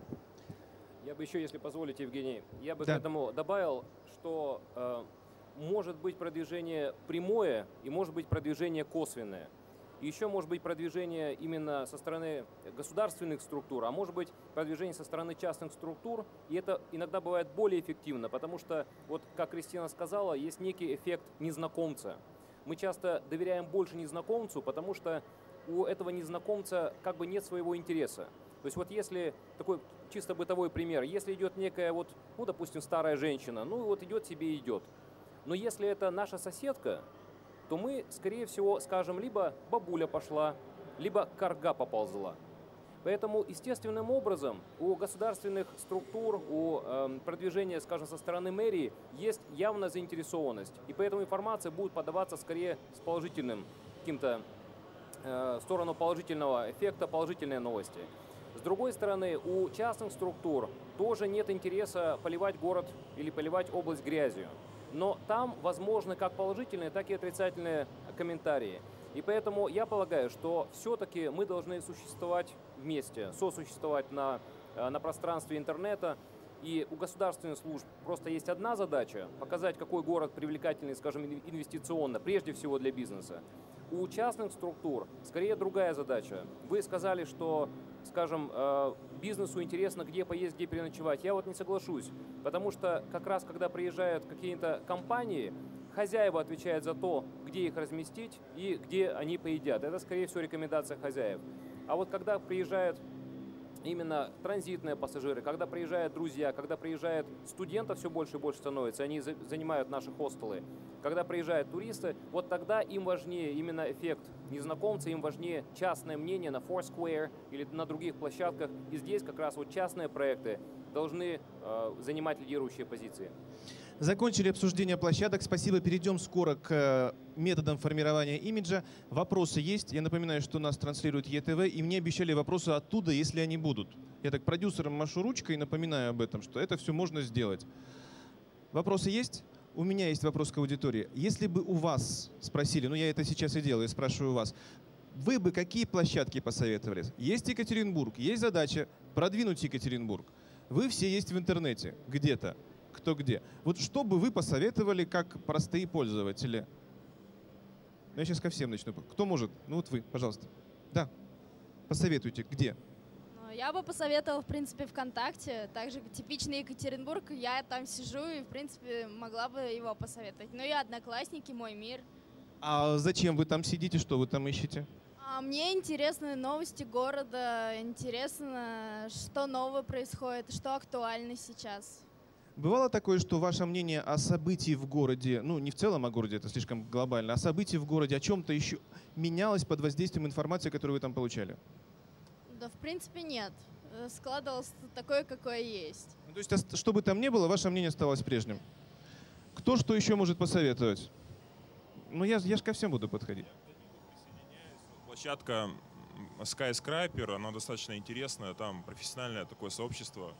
[SPEAKER 6] Я бы еще, если позволите, Евгений, я бы к этому добавил, что может быть продвижение прямое и может быть продвижение косвенное. И еще может быть продвижение именно со стороны государственных структур, а может быть продвижение со стороны частных структур. И это иногда бывает более эффективно, потому что, вот как Кристина сказала, есть некий эффект незнакомца. Мы часто доверяем больше незнакомцу, потому что у этого незнакомца как бы нет своего интереса. То есть вот если, такой чисто бытовой пример, если идет некая вот, ну допустим, старая женщина, ну вот идет себе и идет. Но если это наша соседка, то мы, скорее всего, скажем, либо бабуля пошла, либо карга поползла. Поэтому естественным образом у государственных структур, у продвижения, скажем, со стороны мэрии есть явная заинтересованность. И поэтому информация будет подаваться скорее с положительным каким-то в сторону положительного эффекта, положительной новости. С другой стороны, у частных структур тоже нет интереса поливать город или поливать область грязью. Но там возможны как положительные, так и отрицательные комментарии. И поэтому я полагаю, что все-таки мы должны существовать вместе, сосуществовать на пространстве интернета. И у государственных служб просто есть одна задача – показать, какой город привлекательный, скажем, инвестиционно, прежде всего для бизнеса. У частных структур скорее другая задача. Вы сказали, что, скажем, бизнесу интересно, где поесть, где переночевать. Я вот не соглашусь, потому что как раз, когда приезжают какие-то компании, хозяева отвечают за то, где их разместить и где они поедят. Это, скорее всего, рекомендация хозяев. А вот когда приезжают именно транзитные пассажиры, когда приезжают друзья, когда приезжают студентов все больше и больше становится, они занимают наши хостелы. Когда приезжают туристы, вот тогда им важнее именно эффект незнакомца, им важнее частное мнение на Foursquare или на других площадках. И здесь как раз вот частные проекты должны занимать лидирующие позиции.
[SPEAKER 1] Закончили обсуждение площадок. Спасибо. Перейдем скоро к методам формирования имиджа. Вопросы есть. Я напоминаю, что нас транслирует ЕТВ, и мне обещали вопросы оттуда, если они будут. Я так продюсерам машу ручкой и напоминаю об этом, что это все можно сделать. Вопросы есть? У меня есть вопрос к аудитории. Если бы у вас спросили, ну я это сейчас и делаю, я спрашиваю вас, вы бы какие площадки посоветовали? Есть Екатеринбург, есть задача продвинуть Екатеринбург. Вы все есть в интернете где-то. Кто где. Вот что бы вы посоветовали как простые пользователи? Я сейчас ко всем начну. Кто может? Ну вот вы, пожалуйста. Да, посоветуйте, где?
[SPEAKER 9] Я бы посоветовала, в принципе, ВКонтакте. Также типичный Екатеринбург. Я там сижу и, в принципе, могла бы его посоветовать. Ну и Одноклассники, Мой мир.
[SPEAKER 1] А зачем вы там сидите? Что вы там ищете?
[SPEAKER 9] Мне интересны новости города. Интересно, что нового происходит, что актуально сейчас.
[SPEAKER 1] Бывало такое, что ваше мнение о событии в городе, ну не в целом о городе, это слишком глобально, о событии в городе, о чем-то еще менялось под воздействием информации, которую вы там получали?
[SPEAKER 9] Да, в принципе, нет. Складывалось такое, какое есть.
[SPEAKER 1] Ну, то есть, что бы там ни было, ваше мнение оставалось прежним. Кто что еще может посоветовать? Ну, я же ко всем буду подходить.
[SPEAKER 10] Площадка Skyscraper, она достаточно интересная, там профессиональное такое сообщество,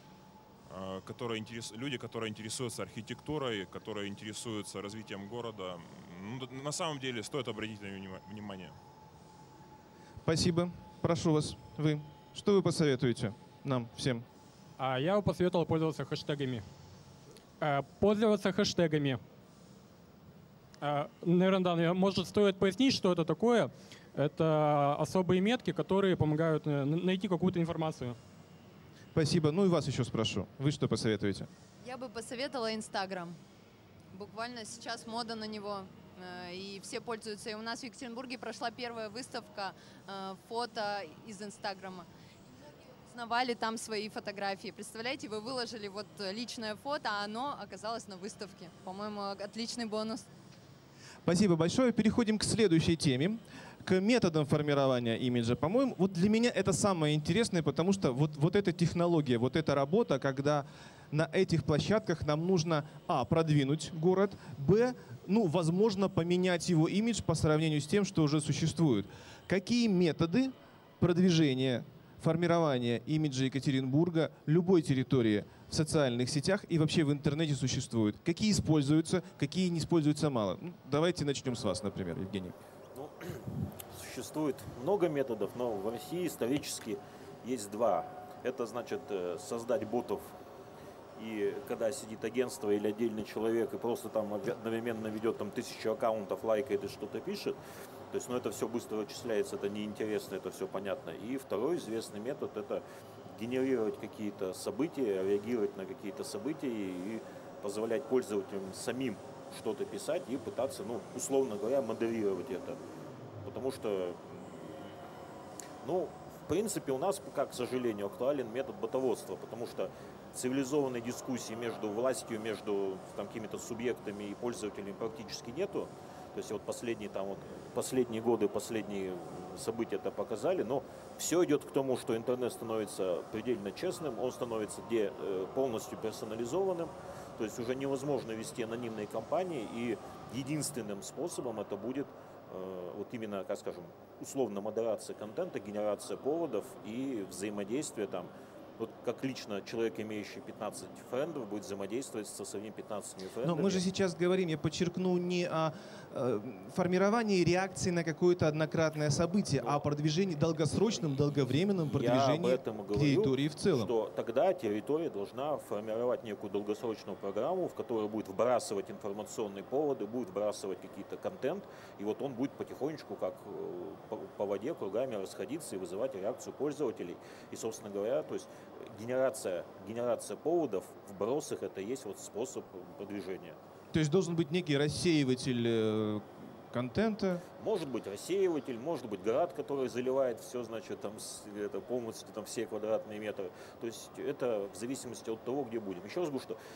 [SPEAKER 10] люди, которые интересуются архитектурой, которые интересуются развитием города. Ну, на самом деле стоит обратить на него внимание.
[SPEAKER 1] Спасибо. Прошу вас, вы. Что вы посоветуете нам всем?
[SPEAKER 11] Я бы посоветовал пользоваться хэштегами. Пользоваться хэштегами. Наверное, да, может, стоит пояснить, что это такое. Это особые метки, которые помогают найти какую-то информацию.
[SPEAKER 1] Спасибо. Ну и вас еще спрошу. Вы что посоветуете?
[SPEAKER 12] Я бы посоветовала Инстаграм. Буквально сейчас мода на него, и все пользуются. И у нас в Екатеринбурге прошла первая выставка фото из Инстаграма. Узнавали там свои фотографии. Представляете, вы выложили вот личное фото, а оно оказалось на выставке. По-моему, отличный бонус.
[SPEAKER 1] Спасибо большое. Переходим к следующей теме. К методам формирования имиджа. По-моему, вот для меня это самое интересное, потому что вот эта технология, вот эта работа, когда на этих площадках нам нужно, продвинуть город, возможно, поменять его имидж по сравнению с тем, что уже существует. Какие методы продвижения, формирования имиджа Екатеринбурга, любой территории в социальных сетях и вообще в интернете существуют? Какие используются, какие не используются мало? Давайте начнем с вас, например, Евгений.
[SPEAKER 7] Существует много методов, но в России исторически есть два. Это значит создать ботов, и когда сидит агентство или отдельный человек и просто там одновременно ведет там 1000 аккаунтов, лайкает и что-то пишет. То есть, ну, это все быстро вычисляется, это неинтересно, это все понятно. И второй известный метод – это генерировать какие-то события, реагировать на какие-то события и позволять пользователям самим что-то писать и пытаться, ну, условно говоря, модерировать это. Потому что, ну, в принципе, у нас пока, к сожалению, актуален метод ботоводства, потому что цивилизованной дискуссии между властью, между там, какими-то субъектами и пользователями практически нету. То есть вот последние годы, последние события это показали, но все идет к тому, что интернет становится предельно честным, он становится полностью персонализованным, то есть уже невозможно вести анонимные кампании, и единственным способом это будет вот именно, как скажем, условно модерация контента, генерация поводов и взаимодействие там. Вот как лично человек, имеющий 15 френдов, будет взаимодействовать со своими 15 френдами.
[SPEAKER 1] Но мы же сейчас говорим, я подчеркну, не о формировании реакции на какое-то однократное событие, а о продвижении, долгосрочном, долговременном продвижении территории в целом.
[SPEAKER 7] Что тогда территория должна формировать некую долгосрочную программу, в которую будет вбрасывать информационные поводы, будет вбрасывать какие-то контент, и вот он будет потихонечку, как по воде, кругами расходиться и вызывать реакцию пользователей. И, собственно говоря, то есть генерация поводов, вбросах – это есть вот способ продвижения.
[SPEAKER 1] То есть должен быть некий рассеиватель контента?
[SPEAKER 7] Может быть рассеиватель, может быть град, который заливает все, значит, там, это полностью там, все квадратные метры. То есть это в зависимости от того, где будем. Еще раз говорю, что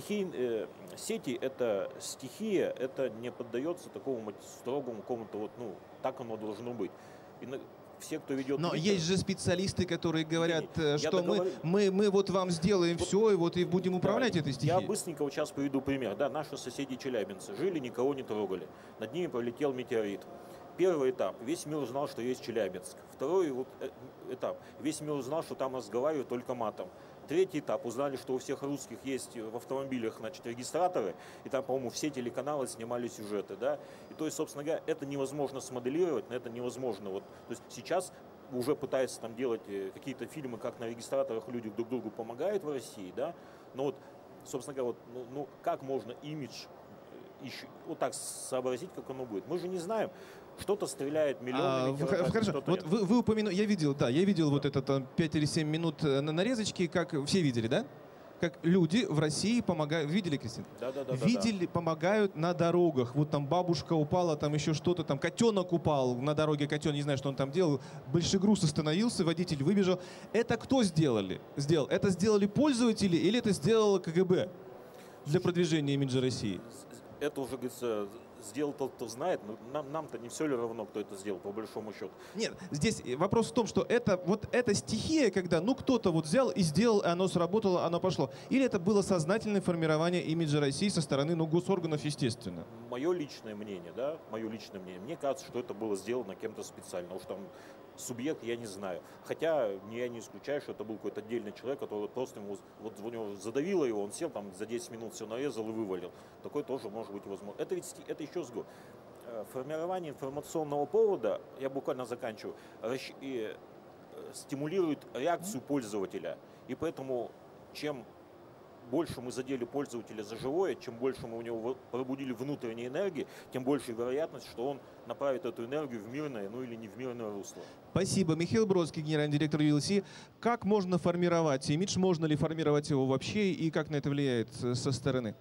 [SPEAKER 7] сети – это стихия, это не поддается такому строгому какому-то вот, ну, так оно должно быть. Все, кто ведет
[SPEAKER 1] Но
[SPEAKER 7] Twitter,
[SPEAKER 1] есть же специалисты, которые говорят, что
[SPEAKER 7] договорю.
[SPEAKER 1] мы вот вам сделаем все, и вот и будем управлять этой стихией.
[SPEAKER 7] Я быстренько вот сейчас приведу пример. Да, наши соседи челябинцы жили, никого не трогали. Над ними пролетел метеорит. Первый этап. Весь мир узнал, что есть Челябинск. Второй этап. Весь мир узнал, что там разговаривают только матом. Третий этап. Узнали, что у всех русских есть в автомобилях, значит, регистраторы. И там, по-моему, все телеканалы снимали сюжеты. Да? И то есть, собственно говоря, это невозможно смоделировать, но это невозможно. Вот, то есть сейчас уже пытаются там делать какие-то фильмы, как на регистраторах люди друг другу помогают в России. Да? Но вот, собственно говоря, вот, как можно имидж вот так сообразить, как оно будет? Мы же не знаем. Что-то стреляет миллионами.
[SPEAKER 1] Хорошо, вот вы упомянули, я видел вот это там 5 или 7 минут на нарезочке, как все видели, да? Как люди в России помогают, видели, Кристина?
[SPEAKER 7] Да.
[SPEAKER 1] Видели, помогают на дорогах. Вот там бабушка упала, там еще что-то, там котенок упал на дороге, котенок, не знаю, что он там делал. Большегруз остановился, водитель выбежал. Это кто сделал? Это сделали пользователи или это сделало КГБ для продвижения имиджа России?
[SPEAKER 7] Это уже, говорится, сделал тот, кто знает, но нам-то не все ли равно, кто это сделал, по большому счету.
[SPEAKER 1] Нет, здесь вопрос в том, что это стихия, когда кто-то вот взял и сделал, и оно сработало, оно пошло. Или это было сознательное формирование имиджа России со стороны госорганов, естественно?
[SPEAKER 7] Мое личное мнение, мне кажется, что это было сделано кем-то специально. Уж там субъект я не знаю. Хотя я не исключаю, что это был какой-то отдельный человек, который просто у него задавило его, он сел там за 10 минут все нарезал и вывалил. Такое тоже может быть возможно. Это еще раз говорю, формирование информационного повода, я буквально заканчиваю, стимулирует реакцию пользователя. И поэтому чем больше мы задели пользователя за живое, чем больше мы у него пробудили внутренней энергии, тем больше вероятность, что он направит эту энергию в мирное, или не в мирное русло.
[SPEAKER 1] Спасибо. Михаил Бродский, генеральный директор VLC. Как можно формировать имидж? Можно ли формировать его вообще? И как на это влияет со стороны?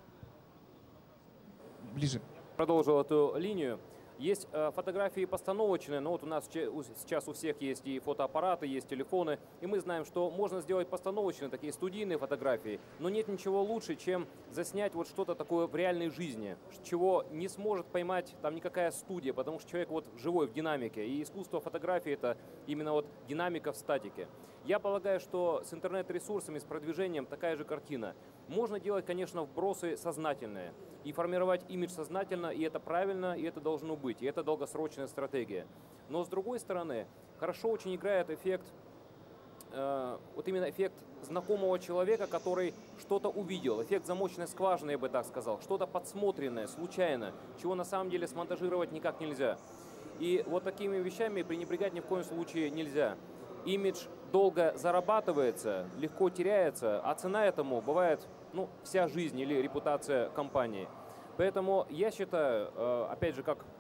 [SPEAKER 1] Ближе.
[SPEAKER 6] Продолжил эту линию. Есть фотографии постановочные, но вот у нас сейчас у всех есть и фотоаппараты, есть телефоны, и мы знаем, что можно сделать постановочные, такие студийные фотографии, но нет ничего лучше, чем заснять вот что-то такое в реальной жизни, чего не сможет поймать там никакая студия, потому что человек вот живой в динамике, и искусство фотографии — это именно вот динамика в статике. Я полагаю, что с интернет-ресурсами, с продвижением такая же картина. Можно делать, конечно, вбросы сознательные и формировать имидж сознательно, и это правильно, и это должно быть, и это долгосрочная стратегия. Но с другой стороны, хорошо очень играет эффект, вот именно эффект знакомого человека, который что-то увидел, эффект замочной скважины, я бы так сказал, что-то подсмотренное, случайно, чего на самом деле смонтажировать никак нельзя. И вот такими вещами пренебрегать ни в коем случае нельзя. Имидж долго зарабатывается, легко теряется, а цена этому бывает вся жизнь или репутация компании. Поэтому я считаю, опять же, как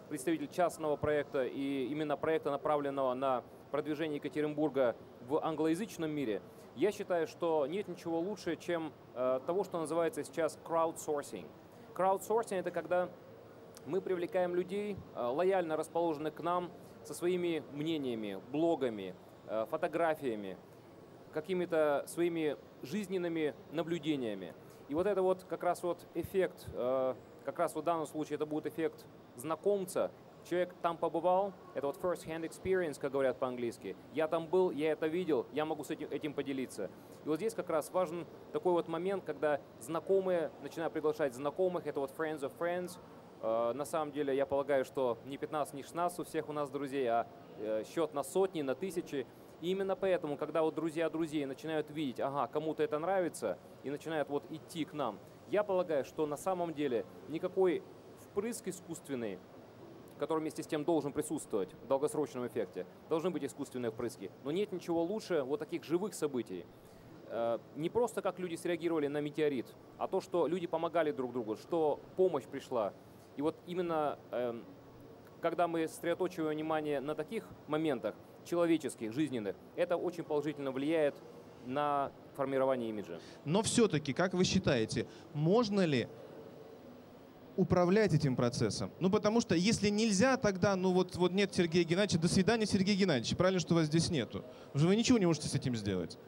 [SPEAKER 6] представитель частного проекта и именно проекта, направленного на продвижение Екатеринбурга в англоязычном мире, я считаю, что нет ничего лучше, чем того, что называется сейчас краудсорсинг. Краудсорсинг – это когда мы привлекаем людей, лояльно расположенных к нам, со своими мнениями, блогами, фотографиями, какими-то своими жизненными наблюдениями. И вот это вот как раз вот эффект, как раз в данном случае это будет эффект знакомца. Человек там побывал, это вот first-hand experience, как говорят по-английски. Я там был, я это видел, я могу с этим поделиться. И вот здесь как раз важен такой вот момент, когда знакомые начинают приглашать знакомых, это вот friends of friends. На самом деле, я полагаю, что не 15, не 16 у всех у нас друзей, а счет на сотни, на тысячи. И именно поэтому, когда вот друзья друзей начинают видеть, ага, кому-то это нравится, и начинают вот идти к нам, я полагаю, что на самом деле никакой впрыск искусственный, который вместе с тем должен присутствовать в долгосрочном эффекте, должны быть искусственные впрыски. Но нет ничего лучше вот таких живых событий. Не просто как люди среагировали на метеорит, а то, что люди помогали друг другу, что помощь пришла. И вот именно когда мы сосредоточиваем внимание на таких моментах, человеческих, жизненных, это очень положительно влияет на формирование имиджа.
[SPEAKER 1] Но все-таки, как вы считаете, можно ли управлять этим процессом? Ну, потому что если нельзя, тогда, ну вот нет Сергея Геннадьевича, до свидания, Сергей Геннадьевич. Правильно, что вас здесь нету. Уже вы ничего не можете с этим сделать.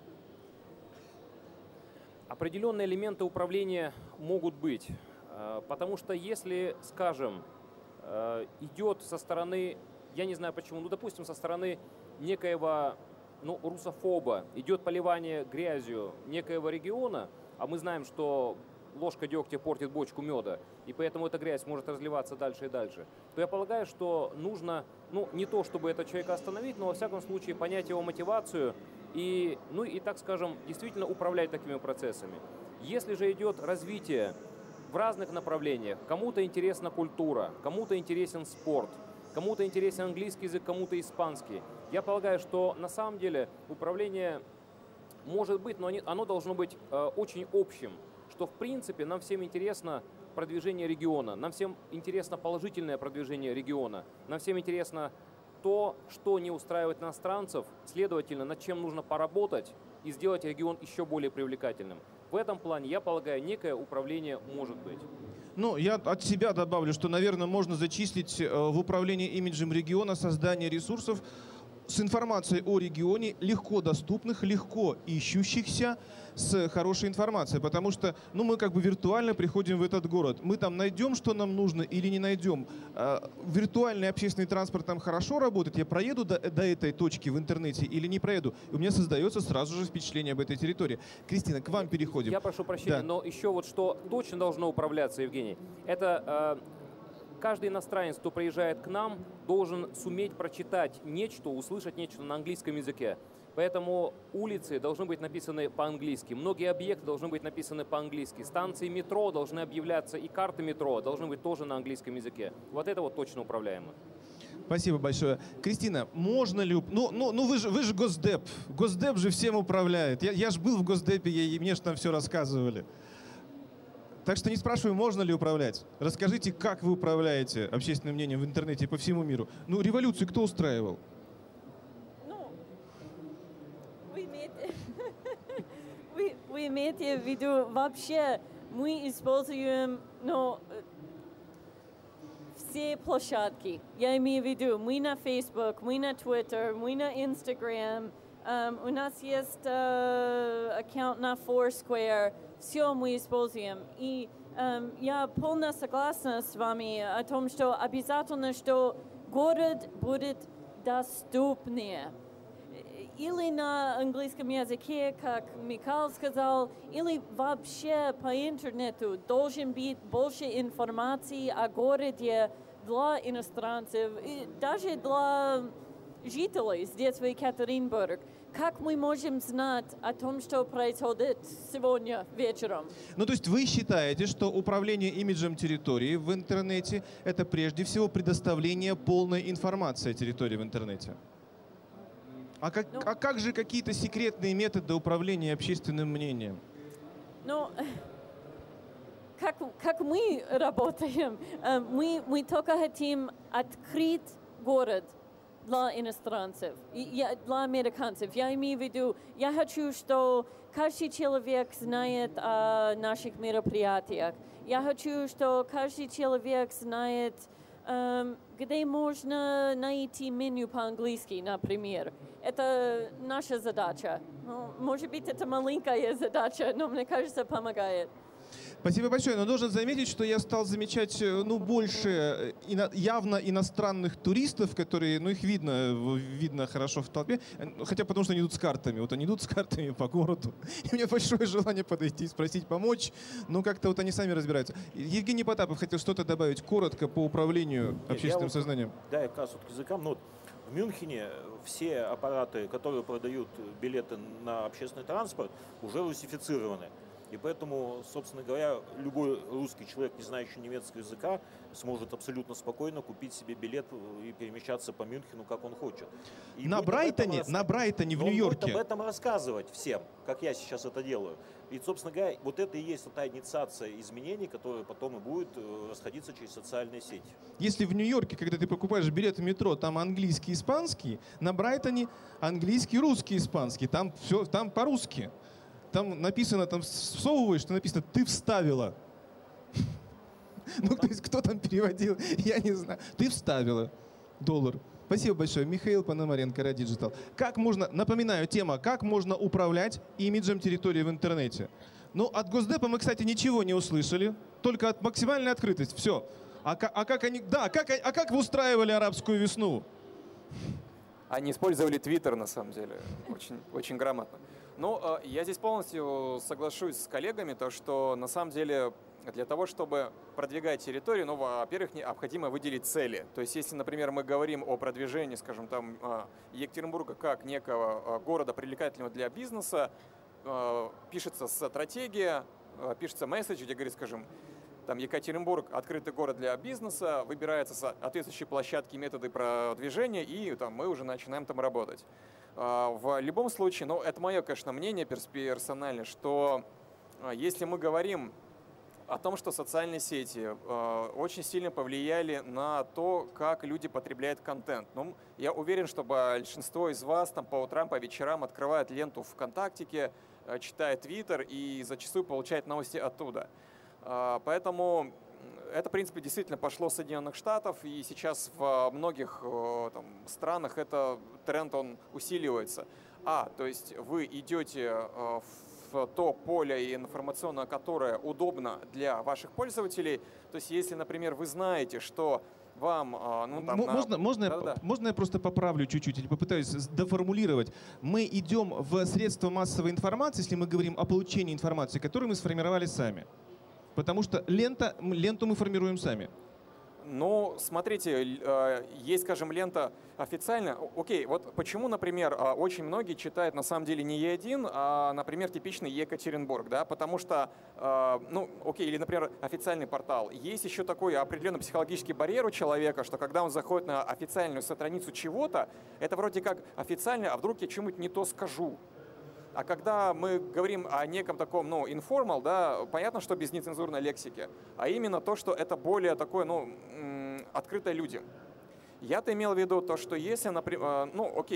[SPEAKER 6] Определенные элементы управления могут быть. Потому что если, скажем, идет со стороны, я не знаю почему, ну, допустим, со стороны некоего, ну, русофоба, идет поливание грязью некоего региона, а мы знаем, что ложка дегтя портит бочку меда, и поэтому эта грязь может разливаться дальше и дальше, то я полагаю, что нужно, ну, не то, чтобы этого человека остановить, но, во всяком случае, понять его мотивацию и, ну, и, так скажем, действительно управлять такими процессами. Если же идет развитие в разных направлениях, кому-то интересна культура, кому-то интересен спорт, кому-то интересен английский язык, кому-то испанский. Я полагаю, что на самом деле управление может быть, но оно должно быть очень общим, что в принципе нам всем интересно продвижение региона, нам всем интересно положительное продвижение региона, нам всем интересно то, что не устраивает иностранцев, следовательно, над чем нужно поработать и сделать регион еще более привлекательным. В этом плане, я полагаю, некое управление может быть.
[SPEAKER 1] Ну, я от себя добавлю, что, наверное, можно зачислить в управление имиджем региона создание ресурсов с информацией о регионе, легко доступных, легко ищущихся, с хорошей информацией. Потому что, ну, мы как бы виртуально приходим в этот город. Мы там найдем, что нам нужно, или не найдем. Виртуальный общественный транспорт там хорошо работает. Я проеду до этой точки в интернете или не проеду. И у меня создается сразу же впечатление об этой территории. Кристина, к вам переходим.
[SPEAKER 6] Я прошу прощения,
[SPEAKER 1] да.
[SPEAKER 6] Но еще вот что точно должно управляться, Евгений, это каждый иностранец, кто приезжает к нам, должен суметь прочитать нечто, услышать нечто на английском языке. Поэтому улицы должны быть написаны по-английски, многие объекты должны быть написаны по-английски, станции метро должны объявляться, и карты метро должны быть тоже на английском языке. Вот это вот точно управляемо.
[SPEAKER 1] Спасибо большое. Кристина, можно ли... Ну вы же Госдеп. Госдеп же всем управляет. Я же был в Госдепе, и мне же там все рассказывали. Так что не спрашиваю, можно ли управлять. Расскажите, как вы управляете общественным мнением в интернете по всему миру. Ну, революцию кто устраивал?
[SPEAKER 5] Ну, вы имеете в виду, вообще мы используем, ну, все площадки. Я имею в виду, мы на Facebook, мы на Twitter, мы на Instagram, у нас есть аккаунт на Foursquare. Все мы используем. И я полностью согласна с вами о том, что обязательно, что город будет доступнее. Или на английском языке, как Михаил сказал, или вообще по интернету должен быть больше информации о городе для иностранцев, и даже для жителей здесь в Екатеринбурге. Как мы можем знать о том, что происходит сегодня вечером?
[SPEAKER 1] Ну, то есть вы считаете, что управление имиджем территории в интернете – это прежде всего предоставление полной информации о территории в интернете? А как же какие-то секретные методы управления общественным мнением?
[SPEAKER 5] Ну, как мы работаем, мы только хотим открыть город для иностранцев, для американцев. Я имею в виду, я хочу, что каждый человек знает о наших мероприятиях. Я хочу, что каждый человек знает, где можно найти меню по-английски, например. Это наша задача. Ну, может быть, это маленькая задача, но мне кажется, помогает.
[SPEAKER 1] Спасибо большое. Но должен заметить, что я стал замечать больше явно иностранных туристов, которые, их видно хорошо в толпе, хотя потому что они идут с картами. Вот они идут с картами по городу. И у меня большое желание подойти и спросить, помочь, но как-то вот они сами разбираются. Евгений Потапов хотел что-то добавить коротко по управлению общественным сознанием.
[SPEAKER 7] Да, я как раз к языкам. В Мюнхене все аппараты, которые продают билеты на общественный транспорт, уже русифицированы. И поэтому, собственно говоря, любой русский человек, не знающий немецкого языка, сможет абсолютно спокойно купить себе билет и перемещаться по Мюнхену, как он хочет. И
[SPEAKER 1] на Брайтоне в Нью-Йорке.
[SPEAKER 7] Будет об этом рассказывать всем, как я сейчас это делаю. И, собственно говоря, вот это и есть та инициация изменений, которая потом и будет расходиться через социальные сети.
[SPEAKER 1] Если в Нью-Йорке, когда ты покупаешь билет в метро, там английский, испанский, на Брайтоне английский, русский, испанский, там все, там по-русски. Там написано, там всовываешь, что написано «ты вставила». То есть кто там переводил, я не знаю. «Ты вставила» $1. Спасибо большое. Михаил Пономаренко, Радиджитал. Как можно, напоминаю, тема «Как можно управлять имиджем территории в интернете». От Госдепа мы, кстати, ничего не услышали, только от максимальной открытости. Все. А как вы устраивали арабскую весну?
[SPEAKER 2] Они использовали Твиттер, на самом деле, очень, очень грамотно. Я здесь полностью соглашусь с коллегами, то что на самом деле для того, чтобы продвигать территорию, во-первых, необходимо выделить цели. То есть если, например, мы говорим о продвижении, скажем, там, Екатеринбурга как некого города, привлекательного для бизнеса, пишется стратегия, пишется месседж, где говорит, скажем, там Екатеринбург — открытый город для бизнеса, выбираются соответствующие площадки, методы продвижения, и там, мы уже начинаем там работать. В любом случае, это мое, конечно, мнение персональное, что если мы говорим о том, что социальные сети очень сильно повлияли на то, как люди потребляют контент. Я уверен, что большинство из вас там по утрам, по вечерам открывает ленту ВКонтактике, читает Твиттер и зачастую получает новости оттуда. Поэтому это, в принципе, действительно пошло с Соединенных Штатов, и сейчас в многих странах этот тренд, он усиливается. То есть вы идете в то поле информационное, которое удобно для ваших пользователей. То есть если, например, вы знаете, что вам...
[SPEAKER 1] Можно я просто поправлю чуть-чуть или попытаюсь доформулировать? Мы идем в средства массовой информации, если мы говорим о получении информации, которую мы сформировали сами. Потому что ленту мы формируем сами.
[SPEAKER 2] Смотрите, есть, скажем, лента официальная. Окей, вот почему, например, очень многие читают на самом деле не Е1, а, например, типичный Екатеринбург, да, потому что, или, например, официальный портал. Есть еще такой определенный психологический барьер у человека, что когда он заходит на официальную страницу чего-то, это вроде как официально, а вдруг я чему-нибудь не то скажу. А когда мы говорим о неком таком, informal, да, понятно, что без нецензурной лексики, а именно то, что это более такое, открытое людям. Я-то имел в виду то, что если, например,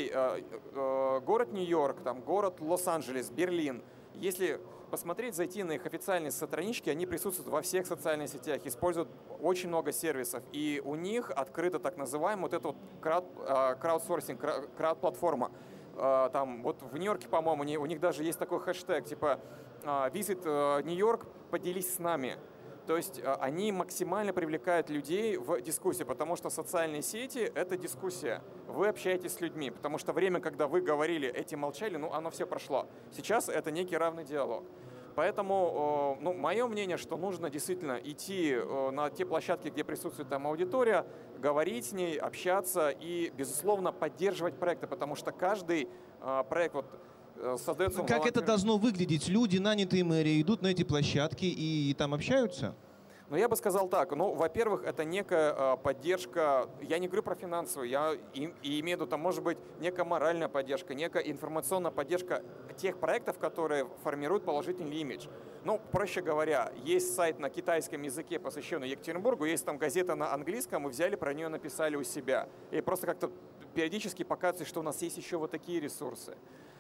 [SPEAKER 2] город Нью-Йорк, там, город Лос-Анджелес, Берлин, если посмотреть, зайти на их официальные странички, они присутствуют во всех социальных сетях, используют очень много сервисов, и у них открыто так называемый вот этот краудсорсинг, крауд-платформа. Там, вот в Нью-Йорке, по-моему, у них даже есть такой хэштег, типа «Visit Нью-Йорк, поделись с нами». То есть они максимально привлекают людей в дискуссии, потому что социальные сети — это дискуссия. Вы общаетесь с людьми, потому что время, когда вы говорили, эти молчали, оно все прошло. Сейчас это некий равный диалог. Поэтому, мое мнение, что нужно действительно идти на те площадки, где присутствует там аудитория, говорить с ней, общаться и, безусловно, поддерживать проекты, потому что каждый проект создается...
[SPEAKER 1] Как это должно выглядеть? Люди, нанятые мэрией, идут на эти площадки и там общаются?
[SPEAKER 2] Ну, я бы сказал так. Ну, во-первых, это некая поддержка, я не говорю про финансовую, я и имею в виду, там может быть некая моральная поддержка, некая информационная поддержка тех проектов, которые формируют положительный имидж. Ну, проще говоря, есть сайт на китайском языке, посвященный Екатеринбургу, есть там газета на английском, мы взяли про нее, написали у себя. И просто как-то периодически показывать, что у нас есть еще вот такие ресурсы.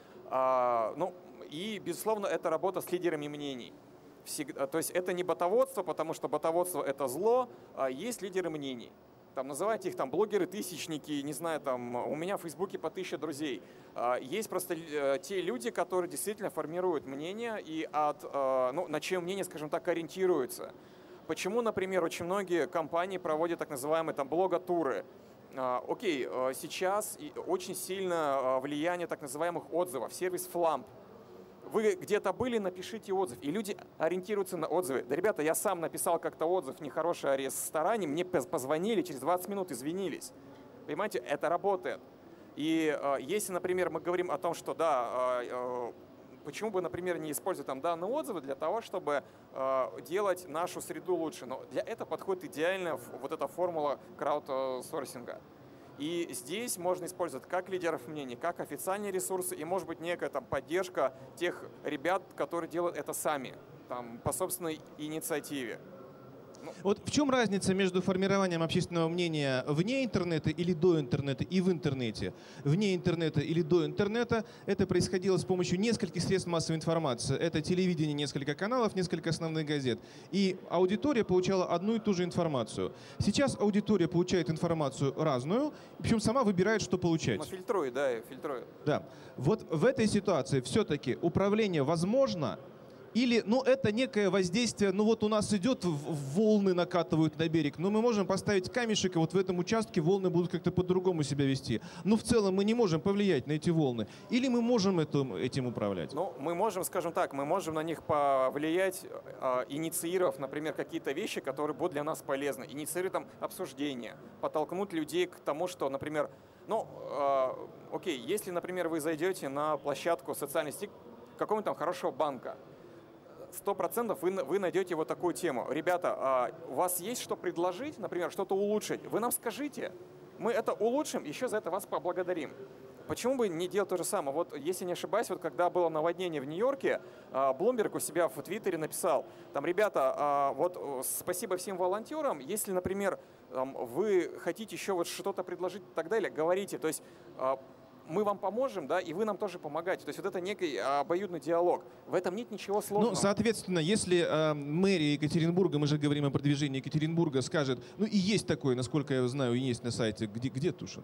[SPEAKER 2] Ну, и, безусловно, это работа с лидерами мнений. Всегда, то есть это не ботоводство, потому что ботоводство — это зло, а есть лидеры мнений. Там, называйте их там блогеры-тысячники, не знаю, там, у меня в Фейсбуке по 1000 друзей. Есть просто те люди, которые действительно формируют мнение и ну, на чье мнение, скажем так, ориентируются. Почему, например, очень многие компании проводят так называемые там блога-туры? Окей, сейчас очень сильно влияние так называемых отзывов, сервис Flamp. Вы где-то были, напишите отзыв. И люди ориентируются на отзывы. Да, ребята, я сам написал как-то отзыв нехороший о ресторане, мне позвонили, через 20 минут извинились. Понимаете, это работает. И если, например, мы говорим о том, что да, почему бы, например, не использовать там данные отзывы для того, чтобы делать нашу среду лучше. Но для этого подходит идеально вот эта формула краудсорсинга. И здесь можно использовать как лидеров мнений, как официальные ресурсы и, может быть, некая там поддержка тех ребят, которые делают это сами, там, по собственной инициативе.
[SPEAKER 1] Вот в чем разница между формированием общественного мнения вне интернета или до интернета и в интернете? Вне интернета или до интернета это происходило с помощью нескольких средств массовой информации. Это телевидение, несколько каналов, несколько основных газет. И аудитория получала одну и ту же информацию. Сейчас аудитория получает информацию разную, причем сама выбирает, что получать.
[SPEAKER 2] Ну, фильтрует, да, фильтрует.
[SPEAKER 1] Да. Вот в этой ситуации все-таки управление возможно? Или, ну, это некое воздействие, ну, вот у нас идет, волны накатывают на берег, но мы можем поставить камешек, и вот в этом участке волны будут как-то по-другому себя вести. Но в целом мы не можем повлиять на эти волны. Или мы можем этим управлять?
[SPEAKER 2] Ну, мы можем, скажем так, мы можем на них повлиять, инициировав, например, какие-то вещи, которые будут для нас полезны. Инициировать там обсуждение, подтолкнуть людей к тому, что, например, ну, окей, если, например, вы зайдете на площадку социальной сети какого-нибудь там хорошего банка, 100% вы найдете вот такую тему. Ребята, у вас есть что предложить, например, что-то улучшить? Вы нам скажите, мы это улучшим, еще за это вас поблагодарим. Почему бы не делать то же самое? Вот, если не ошибаюсь, вот когда было наводнение в Нью-Йорке, Bloomberg у себя в Твиттере написал, там, ребята, вот спасибо всем волонтерам, если, например, вы хотите еще вот что-то предложить и так далее, говорите, то есть мы вам поможем, да, и вы нам тоже помогаете. То есть вот это некий обоюдный диалог. В этом нет ничего сложного.
[SPEAKER 1] Ну, соответственно, если мэрия Екатеринбурга, мы же говорим о продвижении Екатеринбурга, скажет, ну и есть такое, насколько я знаю, есть на сайте, где Тушин?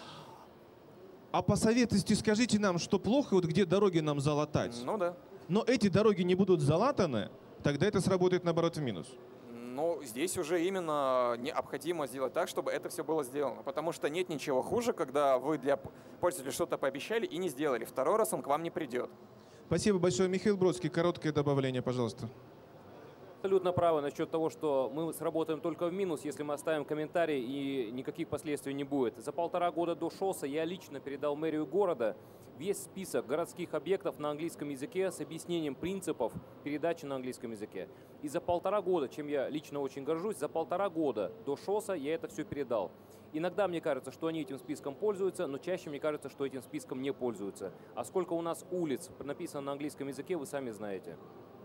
[SPEAKER 1] А посоветуйте, скажите нам, что плохо, вот где дороги нам залатать.
[SPEAKER 2] Ну да.
[SPEAKER 1] Но эти дороги не будут залатаны, тогда это сработает, наоборот, в минус.
[SPEAKER 2] Но здесь уже именно необходимо сделать так, чтобы это все было сделано. Потому что нет ничего хуже, когда вы для пользователя что-то пообещали и не сделали. Второй раз он к вам не придет.
[SPEAKER 1] Спасибо большое. Михаил Бродский, короткое добавление, пожалуйста.
[SPEAKER 6] Абсолютно правы насчет того, что мы сработаем только в минус, если мы оставим комментарий и никаких последствий не будет. За 1,5 года до ШОСа я лично передал мэрию города весь список городских объектов на английском языке с объяснением принципов передачи на английском языке. И за 1,5 года, чем я лично очень горжусь, за 1,5 года до ШОСа я это все передал. Иногда мне кажется, что они этим списком пользуются, но чаще мне кажется, что этим списком не пользуются. А сколько у нас улиц написано на английском языке, вы сами знаете.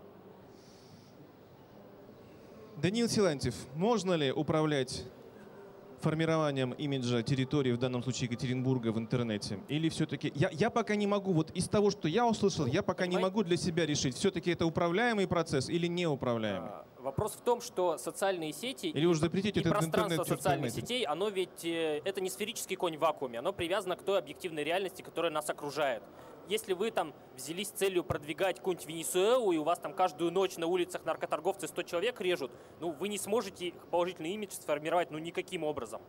[SPEAKER 1] Даниил Силантьев, можно ли управлять формированием имиджа территории, в данном случае Екатеринбурга, в интернете? Или все-таки... Я пока не могу, вот из того, что я услышал, я пока не могу для себя решить, все-таки это управляемый процесс или неуправляемый?
[SPEAKER 8] Вопрос в том, что социальные сети
[SPEAKER 1] или уж запретить
[SPEAKER 8] и пространство социальных сетей, оно ведь это не сферический конь в вакууме, оно привязано к той объективной реальности, которая нас окружает. Если вы там взялись целью продвигать какую-нибудь Венесуэлу, и у вас там каждую ночь на улицах наркоторговцы 100 человек режут, ну вы не сможете положительный имидж сформировать ну никаким образом.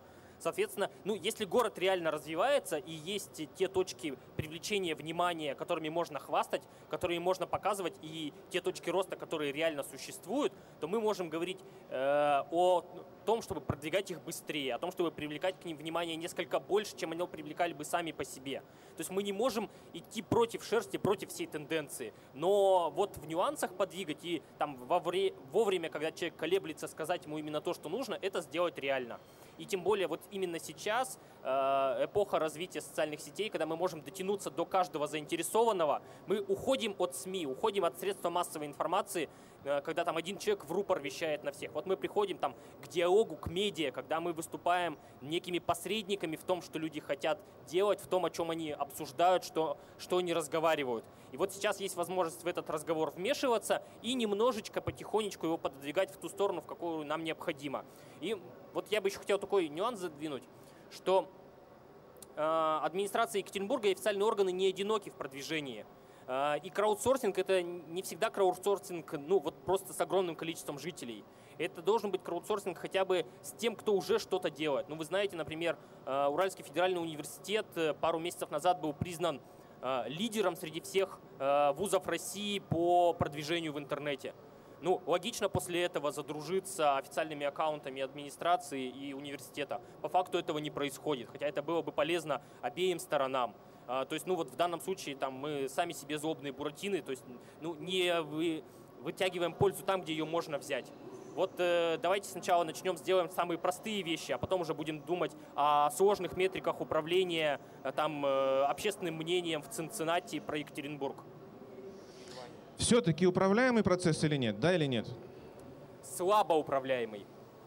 [SPEAKER 8] Соответственно, ну, если город реально развивается и есть те точки привлечения внимания, которыми можно хвастать, которыми можно показывать, и те точки роста, которые реально существуют, то мы можем говорить о том, чтобы продвигать их быстрее, о том, чтобы привлекать к ним внимание несколько больше, чем они привлекали бы сами по себе. То есть мы не можем идти против шерсти, против всей тенденции, но вот в нюансах подвигать и там вовремя, когда человек колеблется, сказать ему именно то, что нужно, это сделать реально. И тем более вот именно сейчас эпоха развития социальных сетей, когда мы можем дотянуться до каждого заинтересованного, мы уходим от СМИ, уходим от средств массовой информации, когда там один человек в рупор вещает на всех. Вот мы приходим там к диалогу, к медиа, когда мы выступаем некими посредниками в том, что люди хотят делать, в том, о чем они обсуждают, что они разговаривают. И вот сейчас есть возможность в этот разговор вмешиваться и немножечко, потихонечку его пододвигать в ту сторону, в какую нам необходимо. И вот я бы еще хотел такой нюанс задвинуть, что администрация Екатеринбурга и официальные органы не одиноки в продвижении. И краудсорсинг — это не всегда краудсорсинг, ну вот просто с огромным количеством жителей. Это должен быть краудсорсинг хотя бы с тем, кто уже что-то делает. Ну вы знаете, например, Уральский федеральный университет пару месяцев назад был признан лидером среди всех вузов России по продвижению в интернете. Ну, логично после этого задружиться официальными аккаунтами администрации и университета. По факту этого не происходит, хотя это было бы полезно обеим сторонам. То есть, ну вот в данном случае там мы сами себе злобные буратины, то есть, ну, не вытягиваем пользу там, где ее можно взять. Вот давайте сначала сделаем самые простые вещи, а потом уже будем думать о сложных метриках управления там общественным мнением в Цинциннати про Екатеринбург.
[SPEAKER 1] Все-таки управляемый процесс или нет? Да или нет?
[SPEAKER 8] Слабо управляемый.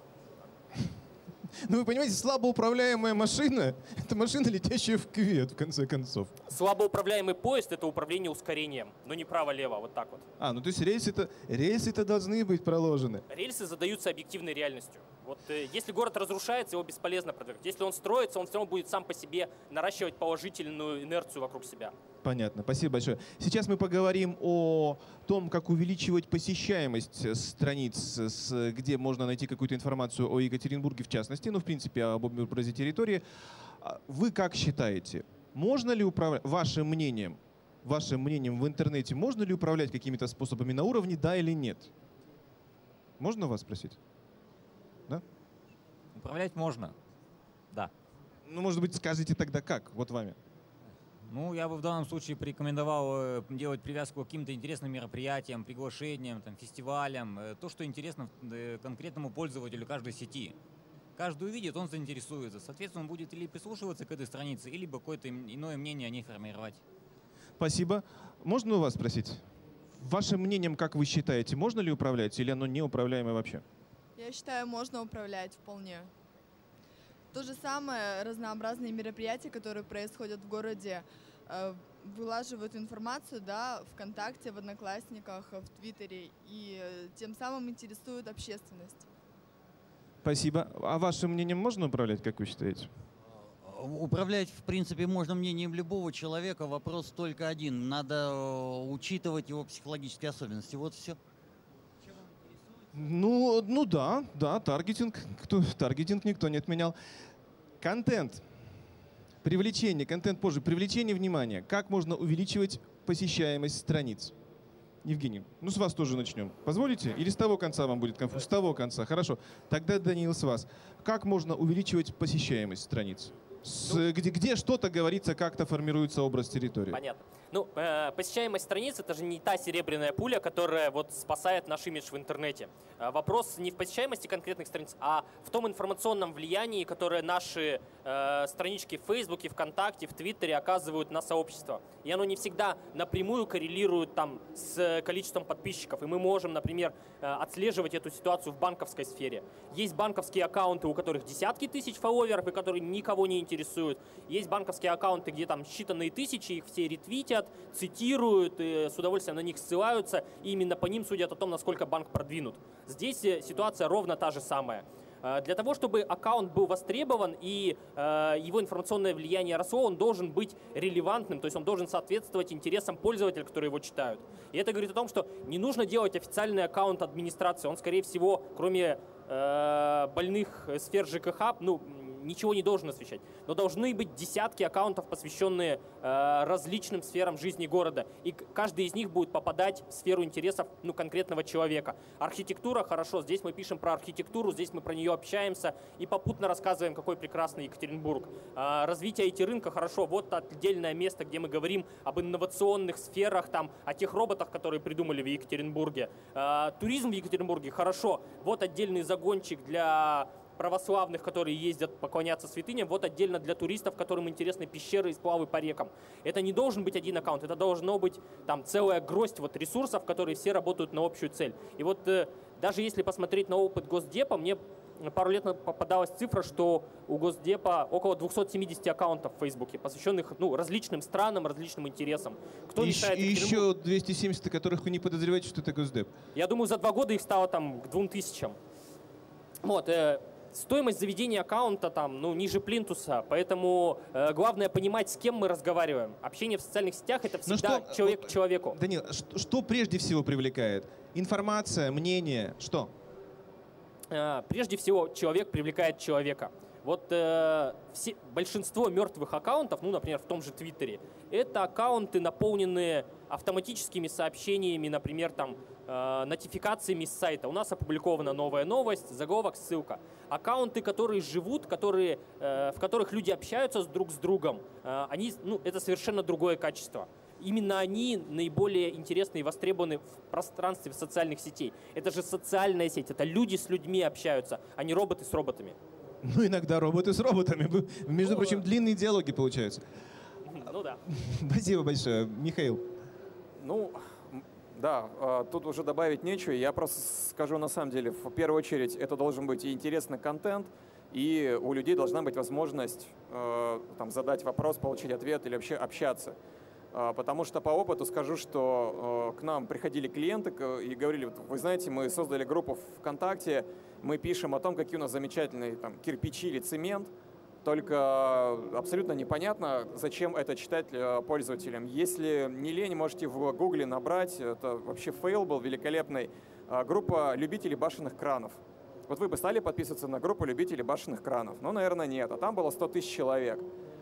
[SPEAKER 1] Ну, вы понимаете, слабо управляемая машина — это машина, летящая в кювет, в конце концов.
[SPEAKER 8] Слабо управляемый поезд — это управление ускорением, но не право-лево, вот так вот.
[SPEAKER 1] Ну то есть рельсы-то должны быть проложены.
[SPEAKER 8] Рельсы задаются объективной реальностью. Вот если город разрушается, его бесполезно продвигать. Если он строится, он все равно будет сам по себе наращивать положительную инерцию вокруг себя.
[SPEAKER 1] Понятно, спасибо большое. Сейчас мы поговорим о том, как увеличивать посещаемость страниц, где можно найти какую-то информацию о Екатеринбурге в частности, ну, в принципе, об образе территории. Вы как считаете, можно ли управлять, вашим мнением в интернете, можно ли управлять какими-то способами на уровне, да или нет? Можно вас спросить? Да?
[SPEAKER 13] Управлять можно, да.
[SPEAKER 1] Ну, может быть, скажите тогда как, вот вами?
[SPEAKER 13] Ну, я бы в данном случае порекомендовал делать привязку к каким-то интересным мероприятиям, приглашениям, там, фестивалям, то, что интересно конкретному пользователю каждой сети. Каждый увидит, он заинтересуется. Соответственно, он будет или прислушиваться к этой странице, или какое-то иное мнение о ней формировать.
[SPEAKER 1] Спасибо. Можно у вас спросить? Вашим мнением, как вы считаете, можно ли управлять, или оно неуправляемое вообще?
[SPEAKER 14] Я считаю, можно управлять вполне. То же самое, разнообразные мероприятия, которые происходят в городе, вылаживают информацию, да, ВКонтакте, в Одноклассниках, в Твиттере, и тем самым интересуют общественность.
[SPEAKER 1] Спасибо. А вашим мнением можно управлять, как вы считаете?
[SPEAKER 15] Управлять, в принципе, можно мнением любого человека. Вопрос только один. Надо учитывать его психологические особенности. Вот все.
[SPEAKER 1] Ну да, таргетинг никто не отменял. Контент. Привлечение, контент позже. Привлечение внимания. Как можно увеличивать посещаемость страниц? Евгений, ну с вас тоже начнем. Позволите? Или с того конца вам будет комфортно? С того конца, хорошо. Тогда, Даниил, с вас. Как можно увеличивать посещаемость страниц? Где что-то говорится, как-то формируется образ территории?
[SPEAKER 8] Понятно. Ну, посещаемость страниц — это же не та серебряная пуля, которая вот спасает наш имидж в интернете. Вопрос не в посещаемости конкретных страниц, а в том информационном влиянии, которое наши странички в Фейсбуке, ВКонтакте, в Твиттере оказывают на сообщество. И оно не всегда напрямую коррелирует там с количеством подписчиков. И мы можем, например, отслеживать эту ситуацию в банковской сфере. Есть банковские аккаунты, у которых десятки тысяч фолловеров, и которые никого не интересуют. Есть банковские аккаунты, где там считанные тысячи, их все ретвитят, цитируют, и с удовольствием на них ссылаются, и именно по ним судят о том, насколько банк продвинут. Здесь ситуация ровно та же самая. Для того, чтобы аккаунт был востребован и его информационное влияние росло, он должен быть релевантным, то есть он должен соответствовать интересам пользователей, которые его читают. И это говорит о том, что не нужно делать официальный аккаунт администрации. Он, скорее всего, кроме больных сфер ЖКХ, ну, ничего не должен освещать. Но должны быть десятки аккаунтов, посвященные различным сферам жизни города. И каждый из них будет попадать в сферу интересов конкретного человека. Архитектура, хорошо, здесь мы пишем про архитектуру, здесь мы про нее общаемся и попутно рассказываем, какой прекрасный Екатеринбург. Развитие IT-рынка, хорошо, вот отдельное место, где мы говорим об инновационных сферах, там, о тех роботах, которые придумали в Екатеринбурге. Туризм в Екатеринбурге, хорошо, вот отдельный загончик для православных, которые ездят поклоняться святыням, вот отдельно для туристов, которым интересны пещеры и сплавы по рекам. Это не должен быть один аккаунт, это должно быть там целая гроздь вот ресурсов, которые все работают на общую цель. И вот даже если посмотреть на опыт Госдепа, мне пару лет попадалась цифра, что у Госдепа около 270 аккаунтов в Фейсбуке, посвященных различным странам, различным интересам. Кто мешает
[SPEAKER 1] и еще 270, которых вы не подозреваете, что это Госдеп.
[SPEAKER 8] Я думаю, за 2 года их стало там к 2000. Вот, стоимость заведения аккаунта там, ниже плинтуса, поэтому главное понимать, с кем мы разговариваем. Общение в социальных сетях — это всегда человек к человеку.
[SPEAKER 1] Данил, что прежде всего привлекает? Информация, мнение, что?
[SPEAKER 8] Прежде всего, человек привлекает человека. Вот большинство мертвых аккаунтов, например, в том же Твиттере, это аккаунты, наполненные автоматическими сообщениями, например, там, нотификациями с сайта. У нас опубликована новая новость, заголовок, ссылка. Аккаунты, которые живут, в которых люди общаются друг с другом, это совершенно другое качество. Именно они наиболее интересны и востребованы в пространстве социальных сетей. Это же социальная сеть, это люди с людьми общаются, а не роботы с роботами.
[SPEAKER 1] Иногда роботы с роботами. Между прочим, длинные диалоги получаются.
[SPEAKER 8] Ну да.
[SPEAKER 1] Спасибо большое. Михаил.
[SPEAKER 2] Да, тут уже добавить нечего. Я просто скажу на самом деле, в первую очередь, это должен быть и интересный контент, и у людей должна быть возможность задать вопрос, получить ответ или вообще общаться. Потому что по опыту скажу, что к нам приходили клиенты и говорили: вы знаете, мы создали группу ВКонтакте, мы пишем о том, какие у нас замечательные там кирпичи или цемент, только абсолютно непонятно, зачем это читать пользователям. Если не лень, можете в Гугле набрать, это вообще фейл был великолепный, группа любителей башенных кранов. Вот вы бы стали подписываться на группу любителей башенных кранов? Наверное, нет. А там было 100 тысяч человек,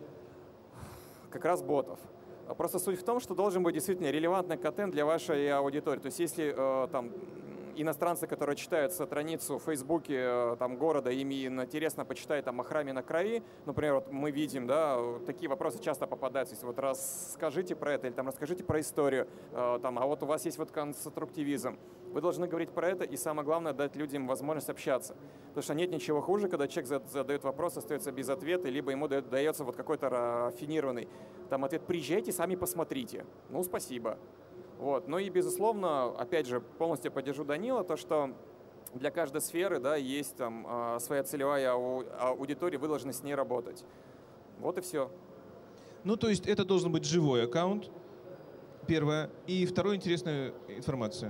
[SPEAKER 2] как раз ботов. Просто суть в том, что должен быть действительно релевантный контент для вашей аудитории. То есть если там иностранцы, которые читают страницу в Фейсбуке города, им интересно почитать о храме на крови, например, вот мы видим, да, такие вопросы часто попадаются. Если вот расскажите про это или расскажите про историю, а вот у вас есть конструктивизм. Вы должны говорить про это и, самое главное, дать людям возможность общаться. Потому что нет ничего хуже, когда человек задает вопрос, остается без ответа, либо ему дается какой-то рафинированный ответ: приезжайте, сами посмотрите. Спасибо. И, безусловно, опять же, полностью поддержу Данила, то, что для каждой сферы, да, есть своя целевая аудитория, вы должны с ней работать. Вот и все.
[SPEAKER 1] То есть это должен быть живой аккаунт, первое, и второе — интересная информация.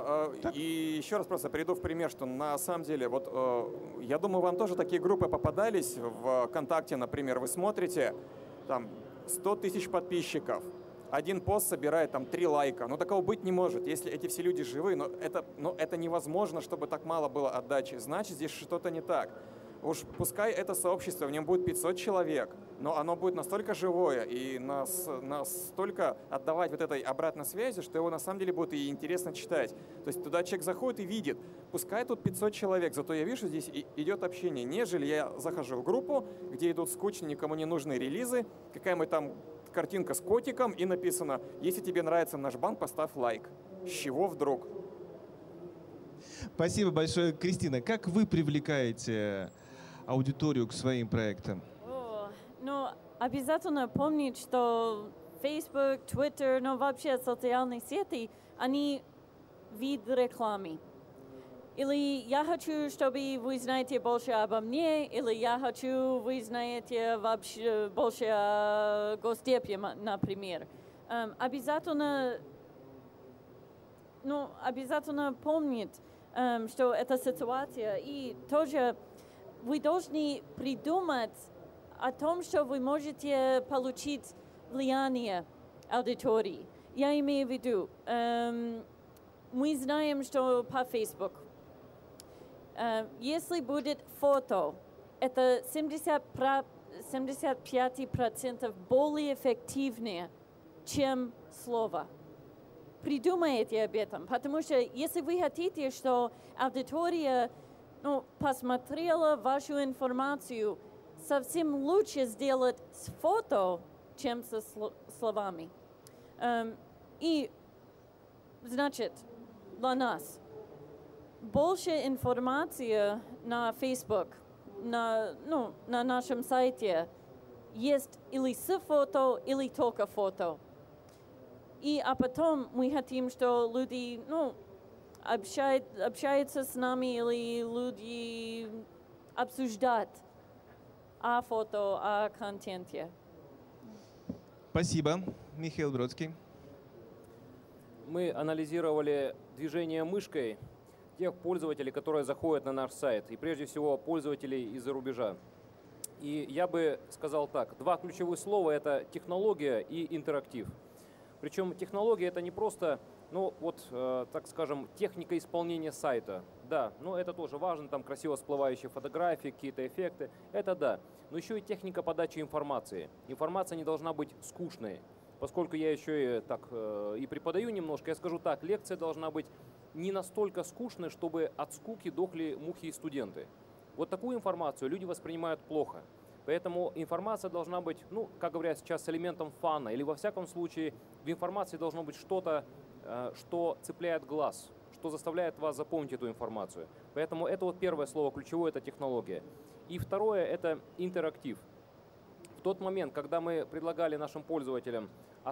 [SPEAKER 2] И еще раз просто приведу в пример, что на самом деле, я думаю, вам тоже такие группы попадались в ВКонтакте, например, вы смотрите, там 100 тысяч подписчиков, один пост собирает 3 лайка. Такого быть не может, если эти все люди живые, это невозможно, чтобы так мало было отдачи. Значит, здесь что-то не так. Уж пускай это сообщество, в нем будет 500 человек, но оно будет настолько живое и настолько отдавать этой обратной связи, что его на самом деле будет и интересно читать. То есть туда человек заходит и видит, пускай тут 500 человек, зато я вижу, что здесь идет общение, нежели я захожу в группу, где идут скучные, никому не нужные релизы, какая-нибудь там картинка с котиком и написано: если тебе нравится наш банк, поставь лайк. С чего вдруг?
[SPEAKER 1] Спасибо большое, Кристина. Как вы привлекаете аудиторию к своим проектам?
[SPEAKER 5] Обязательно помнить, что Facebook, Twitter, вообще социальные сети, они вид рекламы. Или я хочу, чтобы вы знаете больше обо мне, или я хочу, вы знаете вообще больше о Госдепе, например. Обязательно помнить, что это ситуация, и тоже вы должны придумать о том, что вы можете получить влияние аудитории. Я имею в виду, мы знаем, что по Facebook, если будет фото это 75% более эффективнее, чем слово. Придумайте об этом, потому что если вы хотите, что аудитория посмотрела вашу информацию, совсем лучше сделать с фото, чем со словами. И, значит, для нас больше информации на Facebook, на нашем сайте есть или с фото, или только фото. А потом мы хотим, что люди общаются с нами, или люди обсуждают о фото, о контенте.
[SPEAKER 1] Спасибо. Михаил Бродский.
[SPEAKER 6] Мы анализировали движение мышкой тех пользователей, которые заходят на наш сайт, и прежде всего пользователей из-за рубежа. И я бы сказал так, два ключевых слова – это технология и интерактив. Причем технология – это не просто, так скажем, техника исполнения сайта. Да, это тоже важно, там красиво всплывающие фотографии, какие-то эффекты, это да. Но еще и техника подачи информации. Информация не должна быть скучной. Поскольку я еще и преподаю немножко, я скажу так, лекция должна быть не настолько скучной, чтобы от скуки дохли мухи и студенты. Вот такую информацию люди воспринимают плохо. Поэтому информация должна быть, как говорят сейчас, с элементом фана. Или во всяком случае в информации должно быть что-то, что цепляет глаз, что заставляет вас запомнить эту информацию. Поэтому это вот первое слово ключевое, это технология. И второе, это интерактив. В тот момент, когда мы предлагали нашим пользователям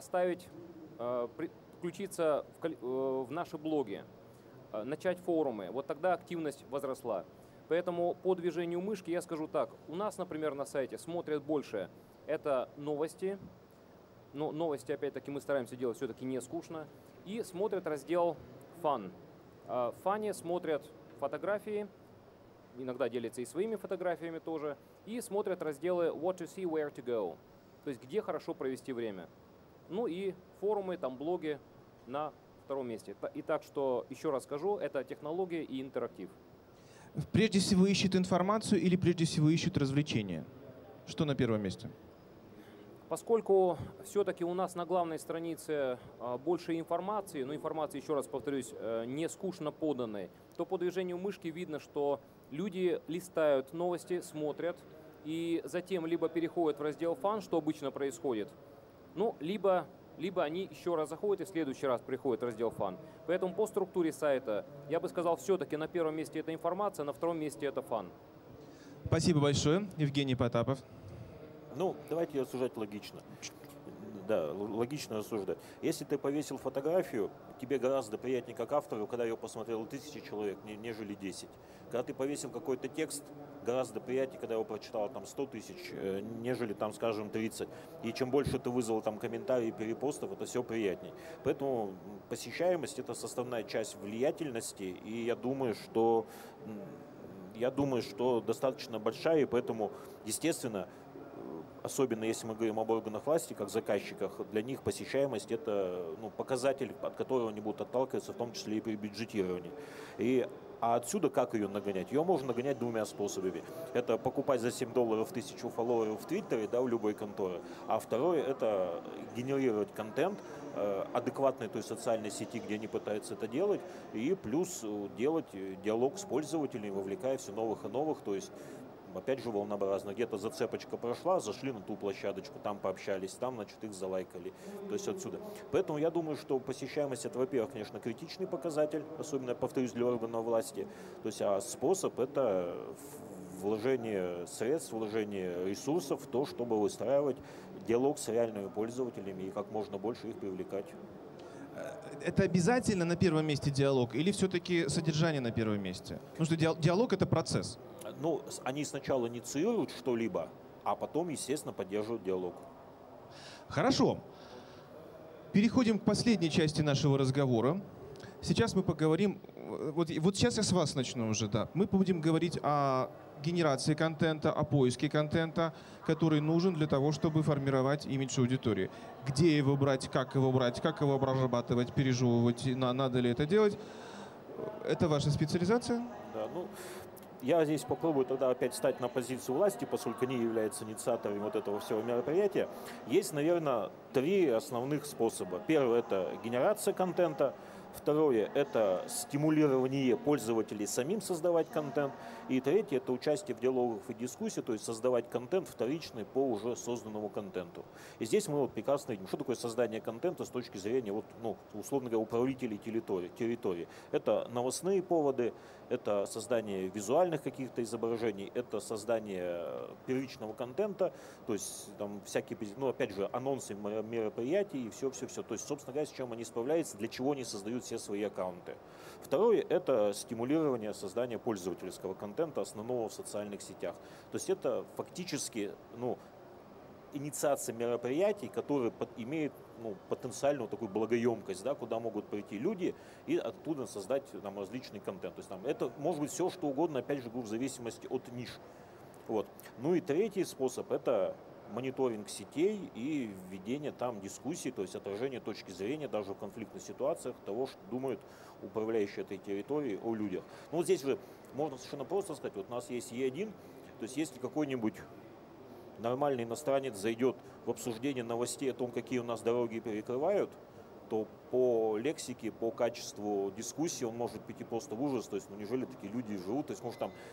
[SPEAKER 6] включиться в наши блоги, начать форумы, вот тогда активность возросла. Поэтому по движению мышки я скажу так. У нас, например, на сайте смотрят больше это новости. Но новости, опять-таки, мы стараемся делать все-таки не скучно. И смотрят раздел Fun. В Фане смотрят фотографии, иногда делятся и своими фотографиями тоже. И смотрят разделы What to see, Where to go. То есть где хорошо провести время. И форумы, там блоги на втором месте. Итак, что еще раз скажу, это технология и интерактив.
[SPEAKER 1] Прежде всего ищут информацию или прежде всего ищут развлечения? Что на первом месте?
[SPEAKER 6] Поскольку все-таки у нас на главной странице больше информации, но информации, еще раз повторюсь, не скучно поданной, то по движению мышки видно, что люди листают новости, смотрят, и затем либо переходят в раздел «Фан», что обычно происходит, либо они еще раз заходят и в следующий раз приходят в раздел «Фан». Поэтому по структуре сайта я бы сказал, все-таки на первом месте это информация, на втором месте это «Фан».
[SPEAKER 1] Спасибо большое. Евгений Потапов.
[SPEAKER 7] Давайте рассуждать логично. Да, логично рассуждать. Если ты повесил фотографию, тебе гораздо приятнее как автору, когда ее посмотрело 1000 человек, нежели 10. Когда ты повесил какой-то текст, гораздо приятнее, когда его прочитало 100 тысяч, нежели 30. И чем больше ты вызвал комментарий, перепостов, это все приятнее. Поэтому посещаемость – это составная часть влиятельности, и я думаю, что достаточно большая, и поэтому, естественно, особенно если мы говорим об органах власти, как заказчиках, для них посещаемость – это показатель, от которого они будут отталкиваться, в том числе и при бюджетировании. А отсюда как ее нагонять? Ее можно нагонять двумя способами. Это покупать за $7 1000 фолловеров в Твиттере, у любой конторы. А второе – это генерировать контент, адекватной той социальной сети, где они пытаются это делать, и плюс делать диалог с пользователями, вовлекая все новых и новых, то есть опять же волнообразно. Где-то зацепочка прошла, зашли на ту площадочку, там пообщались, там, их залайкали. То есть отсюда. Поэтому я думаю, что посещаемость – это, во-первых, конечно, критичный показатель, особенно, повторюсь, для органов власти. То есть, а способ – это вложение средств, вложение ресурсов в то, чтобы выстраивать диалог с реальными пользователями и как можно больше их привлекать.
[SPEAKER 1] Это обязательно на первом месте диалог или все-таки содержание на первом месте? Потому что диалог – это процесс.
[SPEAKER 7] Они сначала инициируют что-либо, а потом, естественно, поддерживают диалог.
[SPEAKER 1] Хорошо. Переходим к последней части нашего разговора. Сейчас мы поговорим, вот сейчас я с вас начну уже, да. Мы будем говорить о генерации контента, о поиске контента, который нужен для того, чтобы формировать имидж аудитории. Где его брать, как его обрабатывать, пережевывать, надо ли это делать. Это ваша специализация?
[SPEAKER 7] Да, я здесь попробую тогда опять встать на позицию власти, поскольку они являются инициаторами вот этого всего мероприятия. Есть, наверное, три основных способа. Первый – это генерация контента. Второе – это стимулирование пользователей самим создавать контент. И третье – это участие в диалогах и дискуссии, то есть создавать контент вторичный по уже созданному контенту. И здесь мы вот прекрасно видим, что такое создание контента с точки зрения, вот, ну, условно говоря, управлителей территории. Это новостные поводы, это создание визуальных каких-то изображений, это создание первичного контента, то есть там всякие, ну, опять же, анонсы мероприятий и все-все-все. То есть, собственно говоря, с чем они справляются, для чего они создают все свои аккаунты. Второе – это стимулирование создания пользовательского контента, основного в социальных сетях. То есть это фактически, ну, инициация мероприятий, которые имеют, ну, потенциальную такую благоемкость, да, куда могут прийти люди и оттуда создать там различный контент. То есть там это может быть все, что угодно, опять же, в зависимости от ниш. Вот. Ну и третий способ – это мониторинг сетей и введение там дискуссий, то есть отражение точки зрения даже в конфликтных ситуациях того, что думают управляющие этой территорией о людях. Ну вот здесь же можно совершенно просто сказать, вот у нас есть Е1, то есть если какой-нибудь нормальный иностранец зайдет в обсуждение новостей о том, какие у нас дороги перекрывают, то по лексике, по качеству дискуссии он может прийти просто в ужас, то есть ну неужели такие люди живут, то есть может там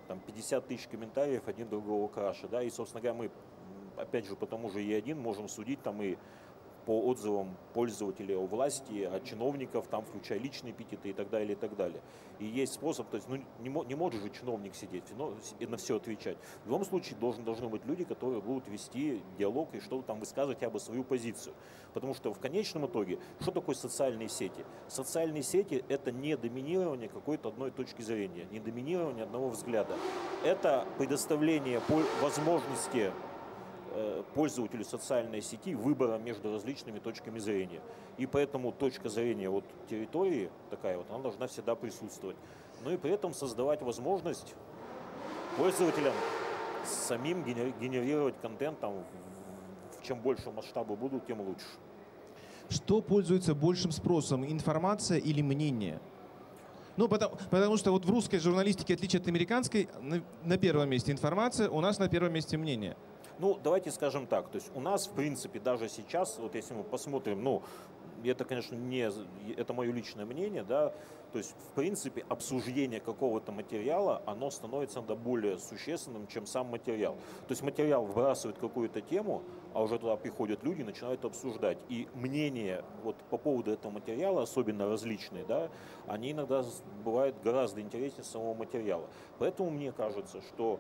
[SPEAKER 7] 50 тысяч комментариев один другого краше, да, и собственно говоря мы опять же, по тому же Е1 можем судить там и по отзывам пользователей о власти, от чиновников, там, включая личные эпитеты и так далее, и так далее. И есть способ, то есть ну, не может же чиновник сидеть и на все отвечать. В любом случае должны быть люди, которые будут вести диалог и что-то там высказывать хотя бы свою позицию. Потому что в конечном итоге, что такое социальные сети? Социальные сети – это не доминирование какой-то одной точки зрения, не доминирование одного взгляда. Это предоставление возможности пользователю социальной сети выбора между различными точками зрения. И поэтому точка зрения от территории такая вот, она должна всегда присутствовать. Но и при этом создавать возможность пользователям самим генерировать контент, там, чем больше масштабы будут, тем лучше.
[SPEAKER 1] Что пользуется большим спросом, информация или мнение? Ну, потому что вот в русской журналистике, в отличие от американской, на первом месте информация, у нас на первом месте мнение.
[SPEAKER 7] Ну, давайте скажем так, то есть у нас, в принципе, даже сейчас, вот если мы посмотрим, ну, это, конечно, это мое личное мнение, да, то есть, в принципе, обсуждение какого-то материала, оно становится более существенным, чем сам материал. То есть материал вбрасывает какую-то тему, а уже туда приходят люди и начинают обсуждать. И мнения вот по поводу этого материала, особенно различные, да, они иногда бывают гораздо интереснее самого материала. Поэтому мне кажется, что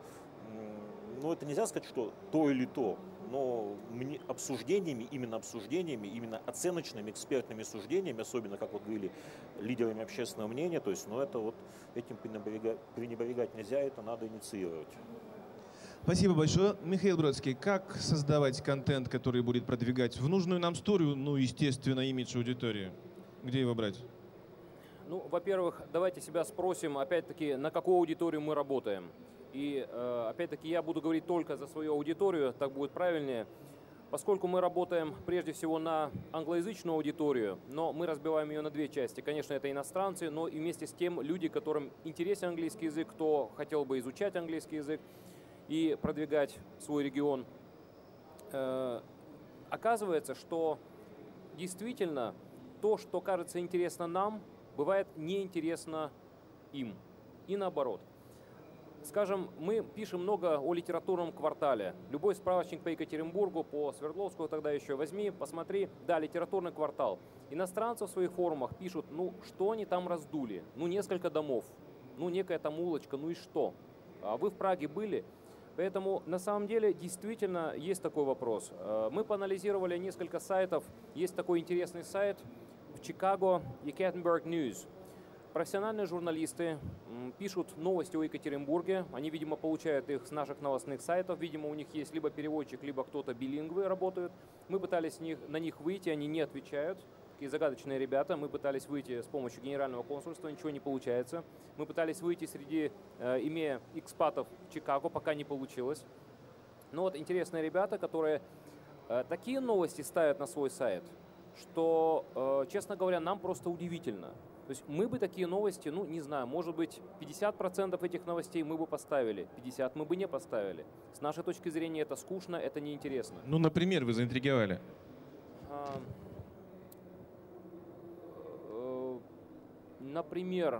[SPEAKER 7] ну, это нельзя сказать, что то или то, но обсуждениями, именно оценочными, экспертными суждениями, особенно, как вот говорили, лидерами общественного мнения, то есть, ну, это вот этим пренебрегать нельзя, это надо инициировать.
[SPEAKER 1] Спасибо большое. Михаил Бродский, как создавать контент, который будет продвигать в нужную нам историю, ну, естественно, имидж аудитории? Где его брать?
[SPEAKER 6] Ну, во-первых, давайте себя спросим, опять-таки, на какую аудиторию мы работаем. И, опять-таки, я буду говорить только за свою аудиторию, так будет правильнее. Поскольку мы работаем прежде всего на англоязычную аудиторию, но мы разбиваем ее на две части. Конечно, это иностранцы, но и вместе с тем люди, которым интересен английский язык, кто хотел бы изучать английский язык и продвигать свой регион. Оказывается, что действительно то, что кажется интересно нам, бывает неинтересно им. И наоборот. Скажем, мы пишем много о литературном квартале. Любой справочник по Екатеринбургу, по Свердловску тогда еще возьми, посмотри. Да, литературный квартал. Иностранцы в своих форумах пишут, ну, что они там раздули? Ну, несколько домов, ну, некая там улочка, ну и что? А вы в Праге были? Поэтому, на самом деле, действительно есть такой вопрос. Мы поанализировали несколько сайтов. Есть такой интересный сайт в Чикаго, Екатеринбург News. Профессиональные журналисты пишут новости о Екатеринбурге. Они, видимо, получают их с наших новостных сайтов. Видимо, у них есть либо переводчик, либо кто-то билингвы работают. Мы пытались на них выйти, они не отвечают. Такие загадочные ребята. Мы пытались выйти с помощью генерального консульства, ничего не получается. Мы пытались выйти имея экспатов в Чикаго, пока не получилось. Но вот интересные ребята, которые такие новости ставят на свой сайт, что, честно говоря, нам просто удивительно. То есть мы бы такие новости, ну, не знаю, может быть, 50% этих новостей мы бы поставили, 50% мы бы не поставили. С нашей точки зрения это скучно, это неинтересно.
[SPEAKER 1] Ну, например, вы заинтриговали.
[SPEAKER 6] Например,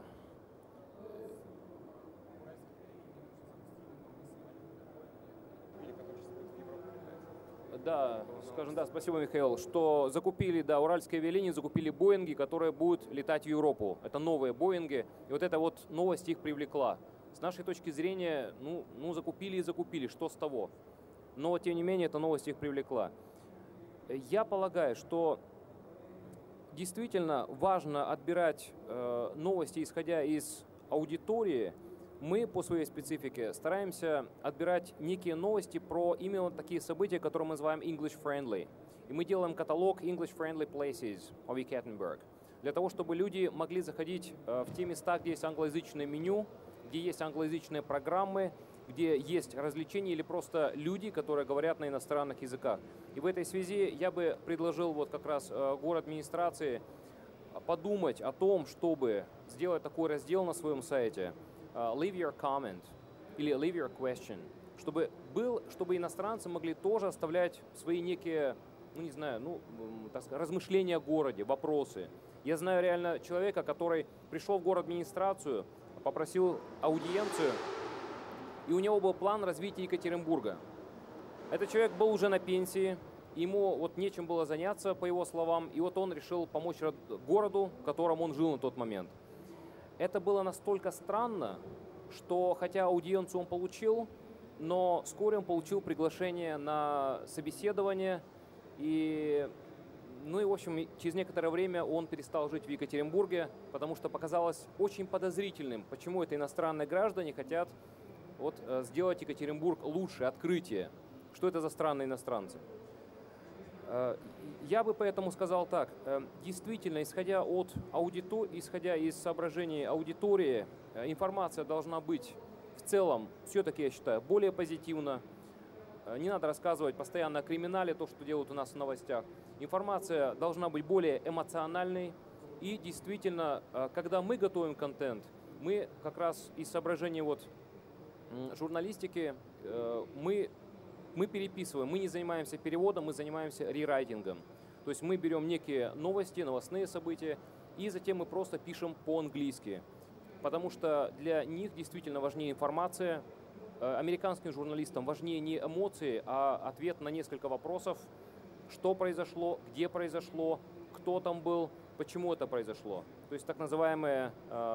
[SPEAKER 6] да, скажем, да, спасибо, Михаил, что закупили, да, уральские авиалинии закупили Боинги, которые будут летать в Европу. Это новые Боинги, и вот эта вот новость их привлекла. С нашей точки зрения, ну закупили и закупили, что с того? Но, тем не менее, эта новость их привлекла. Я полагаю, что действительно важно отбирать новости, исходя из аудитории. Мы по своей специфике стараемся отбирать некие новости про именно такие события, которые мы называем English-friendly. И мы делаем каталог English-friendly places of Ekaterinburg. Для того, чтобы люди могли заходить в те места, где есть англоязычное меню, где есть англоязычные программы, где есть развлечения или просто люди, которые говорят на иностранных языках. И в этой связи я бы предложил вот как раз город администрации подумать о том, чтобы сделать такой раздел на своем сайте «Leave your comment» или «Leave your question», чтобы иностранцы могли тоже оставлять свои некие, ну не знаю, ну, так сказать, размышления о городе, вопросы. Я знаю реально человека, который пришел в город администрацию, попросил аудиенцию, и у него был план развития Екатеринбурга. Этот человек был уже на пенсии, ему вот нечем было заняться, по его словам, и вот он решил помочь городу, в котором он жил на тот момент. Это было настолько странно, что хотя аудиенцию он получил, но вскоре он получил приглашение на собеседование, и, ну и в общем, через некоторое время он перестал жить в Екатеринбурге, потому что показалось очень подозрительным, почему это иностранные граждане хотят вот сделать Екатеринбург лучше, открытие. Что это за странные иностранцы? Я бы поэтому сказал так. Действительно, исходя из соображений аудитории, информация должна быть в целом, все-таки, я считаю, более позитивна. Не надо рассказывать постоянно о криминале, то, что делают у нас в новостях. Информация должна быть более эмоциональной. И действительно, когда мы готовим контент, мы как раз из соображений вот журналистики, мы переписываем, мы не занимаемся переводом, мы занимаемся рерайтингом. То есть мы берем некие новости, новостные события, и затем мы просто пишем по-английски. Потому что для них действительно важнее информация. Американским журналистам важнее не эмоции, а ответ на несколько вопросов. Что произошло, где произошло, кто там был, почему это произошло. То есть так называемые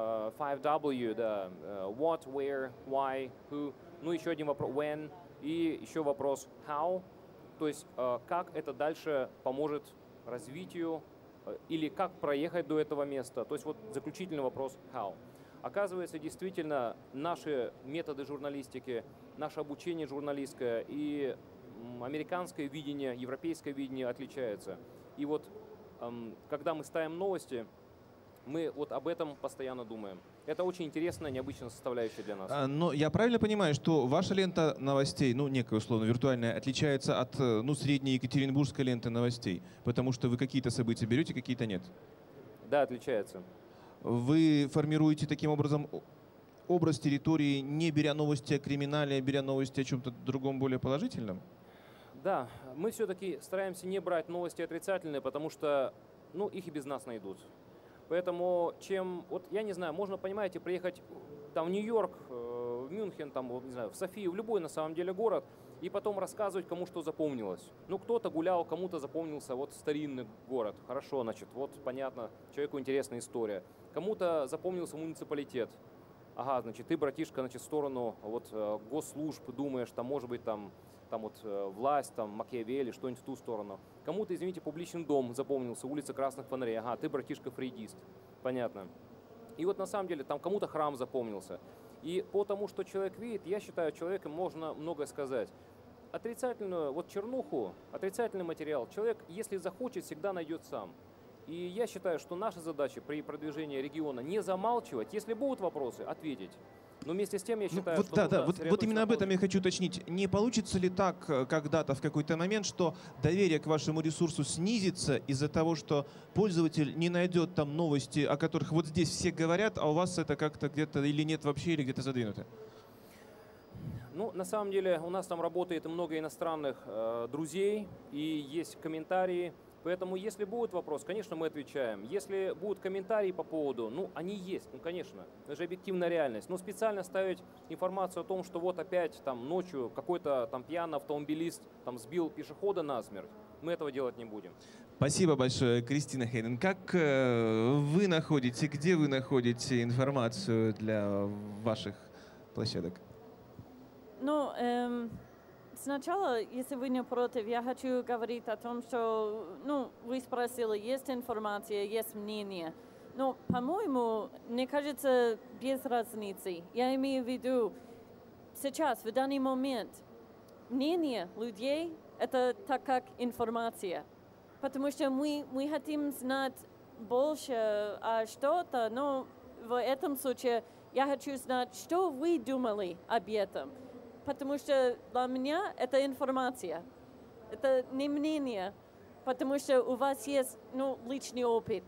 [SPEAKER 6] 5W, да, what, where, why, who. Ну еще один вопрос, when. И еще вопрос how, то есть как это дальше поможет развитию или как проехать до этого места. То есть вот заключительный вопрос how. Оказывается, действительно, наши методы журналистики, наше обучение журналистское и американское видение, европейское видение отличаются. И вот когда мы ставим новости, мы вот об этом постоянно думаем. Это очень интересная, необычная составляющая для нас.
[SPEAKER 1] Но я правильно понимаю, что ваша лента новостей, ну, некая условно виртуальная, отличается от средней екатеринбургской ленты новостей? Потому что вы какие-то события берете, какие-то нет?
[SPEAKER 6] Да, отличается.
[SPEAKER 1] Вы формируете таким образом образ территории, не беря новости о криминале, а беря новости о чем-то другом, более положительном?
[SPEAKER 6] Да, мы все-таки стараемся не брать новости отрицательные, потому что, ну, их и без нас найдут. Поэтому, вот я не знаю, можно, понимаете, приехать там в Нью-Йорк, в Мюнхен, там, не знаю, в Софию, в любой на самом деле город, и потом рассказывать, кому что запомнилось. Ну, кто-то гулял, кому-то запомнился вот старинный город. Хорошо, значит, вот понятно, человеку интересная история. Кому-то запомнился муниципалитет. Ага, значит, ты, братишка, значит, в сторону вот госслужб думаешь, там, может быть, там вот власть, там, Макиавелли, что-нибудь в ту сторону. Кому-то, извините, публичный дом запомнился, улица Красных Фонарей. Ага, ты, братишка, фрейдист. Понятно. И вот на самом деле там кому-то храм запомнился. И по тому, что человек видит, я считаю, человеком можно многое сказать. Отрицательную, вот чернуху, отрицательный материал человек, если захочет, всегда найдет сам. И я считаю, что наша задача при продвижении региона не замалчивать. Если будут вопросы, ответить. Но вместе с тем я считаю,
[SPEAKER 1] Вот,
[SPEAKER 6] что
[SPEAKER 1] да,
[SPEAKER 6] нужно
[SPEAKER 1] да, вот именно об этом я хочу уточнить. Не получится ли так когда-то, в какой-то момент, что доверие к вашему ресурсу снизится из-за того, что пользователь не найдет там новости, о которых вот здесь все говорят, а у вас это как-то где-то или нет вообще, или где-то задвинуто?
[SPEAKER 6] Ну, на самом деле у нас там работает много иностранных друзей и есть комментарии. Поэтому, если будет вопрос, конечно, мы отвечаем. Если будут комментарии по поводу, ну, они есть, ну, конечно, это же объективная реальность. Но специально ставить информацию о том, что вот опять там ночью какой-то там пьяный автомобилист там сбил пешехода насмерть, мы этого делать не будем.
[SPEAKER 1] Спасибо большое, Кристина Хейден. Как вы находите, где вы находите информацию для ваших площадок?
[SPEAKER 5] Ну, сначала, если вы не против, я хочу говорить о том, что, ну, вы спросили, есть информация, есть мнение. Но, по-моему, мне кажется, без разницы. Я имею в виду, сейчас, в данный момент, мнение людей – это так как информация. Потому что мы хотим знать больше о что-то, но в этом случае я хочу знать, что вы думали об этом. Потому что для меня это информация, это не мнение, потому что у вас есть, ну, личный опыт.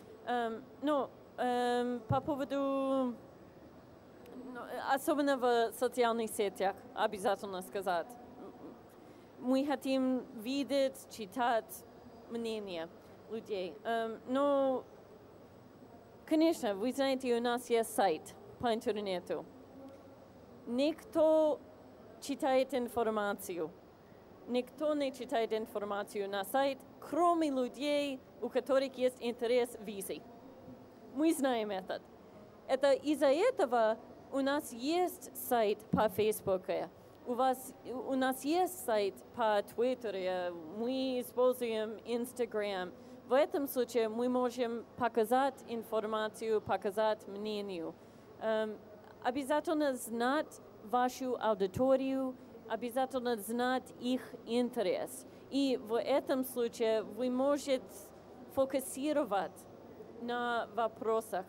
[SPEAKER 5] По поводу, особенно в социальных сетях, обязательно сказать, мы хотим видеть, читать мнение людей. Но, конечно, вы знаете, у нас есть сайт по интернету. Никто читает информацию. Никто не читает информацию на сайт, кроме людей, у которых есть интерес в визе. Мы знаем это. Это из-за этого у нас есть сайт по Фейсбуке, у нас есть сайт по Твиттере, мы используем Инстаграм. В этом случае мы можем показать информацию, показать мнение. Обязательно знать вашу аудиторию, обязательно знать их интерес. И в этом случае вы можете фокусировать на вопросах.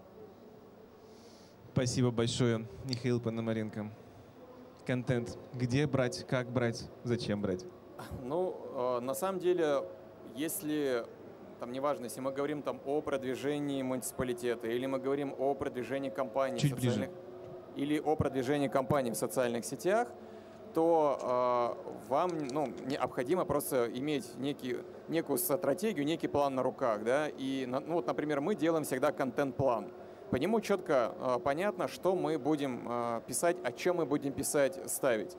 [SPEAKER 1] Спасибо большое, Михаил Пономаренко. Контент. Где брать, как брать, зачем брать?
[SPEAKER 2] Ну, на самом деле, если, там, неважно, если мы говорим там о продвижении муниципалитета, или мы говорим о продвижении компании
[SPEAKER 1] Чуть ближе.
[SPEAKER 2] или о продвижении компаний в социальных сетях, то вам, ну, необходимо просто иметь некую стратегию, некий план на руках, да, и, ну, вот, например, мы делаем всегда контент-план. По нему четко понятно, что мы будем писать, о чем мы будем писать, ставить.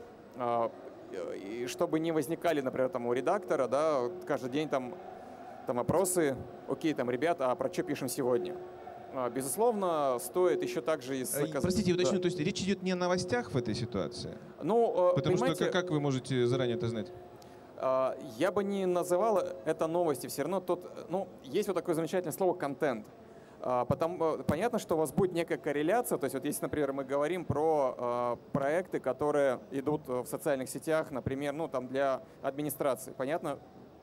[SPEAKER 2] И чтобы не возникали, например, там у редактора, да, каждый день там опросы, окей, там, ребята, а про что пишем сегодня? Безусловно, стоит еще также
[SPEAKER 1] Простите, уточню,
[SPEAKER 2] да.
[SPEAKER 1] то есть речь идет не о новостях в этой ситуации?
[SPEAKER 2] Ну,
[SPEAKER 1] потому что как вы можете заранее это знать?
[SPEAKER 2] Я бы не называл это новости, все равно есть вот такое замечательное слово «контент». Понятно, что у вас будет некая корреляция, то есть вот если, например, мы говорим про проекты, которые идут в социальных сетях, например, ну там для администрации, понятно?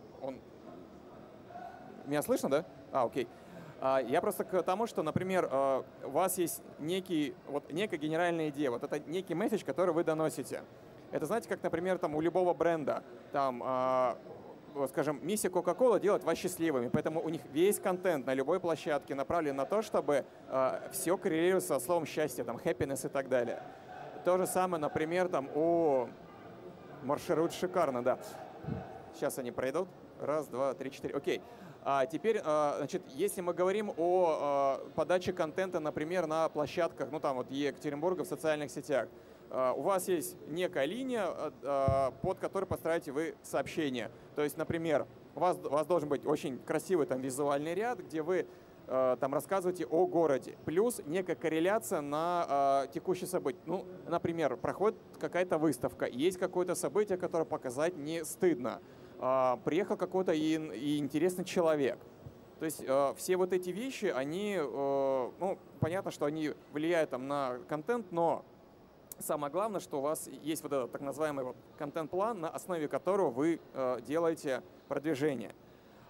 [SPEAKER 2] Меня слышно, да? Окей. Я просто к тому, что, например, у вас есть некая генеральная идея, вот это некий месседж, который вы доносите. Это, знаете, как, например, там у любого бренда, там, скажем, миссия Coca-Cola делать вас счастливыми, поэтому у них весь контент на любой площадке направлен на то, чтобы все коррелировалось со словом счастье, там, happiness и так далее. То же самое, например, там у марширует шикарно, да. Сейчас они пройдут. Раз, два, три, четыре. Окей. Теперь, значит, если мы говорим о подаче контента, например, на площадках, ну там вот Екатеринбурга в социальных сетях, у вас есть некая линия, под которой построите вы сообщение. То есть, например, у вас должен быть очень красивый там визуальный ряд, где вы там рассказываете о городе. Плюс некая корреляция на текущее событие. Ну, например, проходит какая-то выставка, есть какое-то событие, которое показать не стыдно. Приехал какой-то и интересный человек. То есть все вот эти вещи, они, ну, понятно, что они влияют там на контент, но самое главное, что у вас есть вот этот так называемый вот контент-план, на основе которого вы делаете продвижение.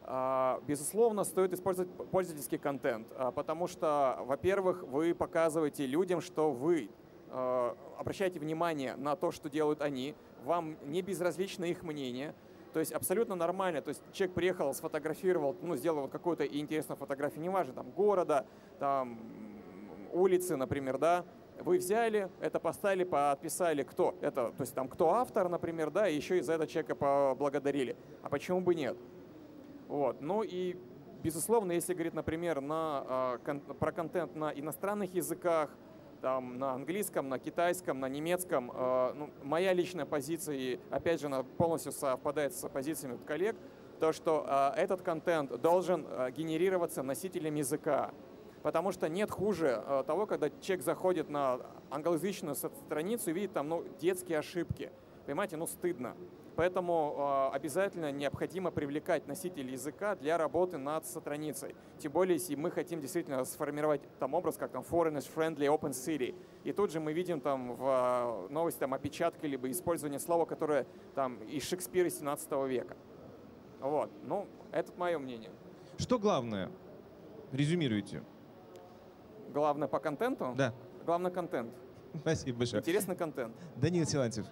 [SPEAKER 2] Безусловно, стоит использовать пользовательский контент, потому что, во-первых, вы показываете людям, что вы обращаете внимание на то, что делают они, вам не безразлично их мнение, то есть абсолютно нормально. То есть человек приехал, сфотографировал, ну, сделал вот какую-то интересную фотографию, неважно, там, города, там, улицы, например, да, вы взяли, это поставили, подписали, кто это, то есть там, кто автор, например, да, и еще и за это человека поблагодарили. А почему бы нет? Вот. Ну и, безусловно, если говорить, например, про контент на иностранных языках, там, на английском, на китайском, на немецком, ну, моя личная позиция, и опять же, она полностью совпадает с позициями коллег, то, что этот контент должен генерироваться носителем языка. Потому что нет хуже того, когда человек заходит на англоязычную страницу и видит там, ну, детские ошибки. Понимаете, ну, стыдно. Поэтому обязательно необходимо привлекать носителей языка для работы над страницей. Тем более, если мы хотим действительно сформировать там образ, как там Foreigners Friendly Open City. И тут же мы видим там в новости там опечатки, либо использование слова, которое там из Шекспира 17 века. Вот. Ну, это мое мнение.
[SPEAKER 1] Что главное? Резюмируйте.
[SPEAKER 2] Главное по контенту?
[SPEAKER 1] Да.
[SPEAKER 2] Главное контент.
[SPEAKER 1] Спасибо большое.
[SPEAKER 2] Интересный контент.
[SPEAKER 1] Даниил Силантьев.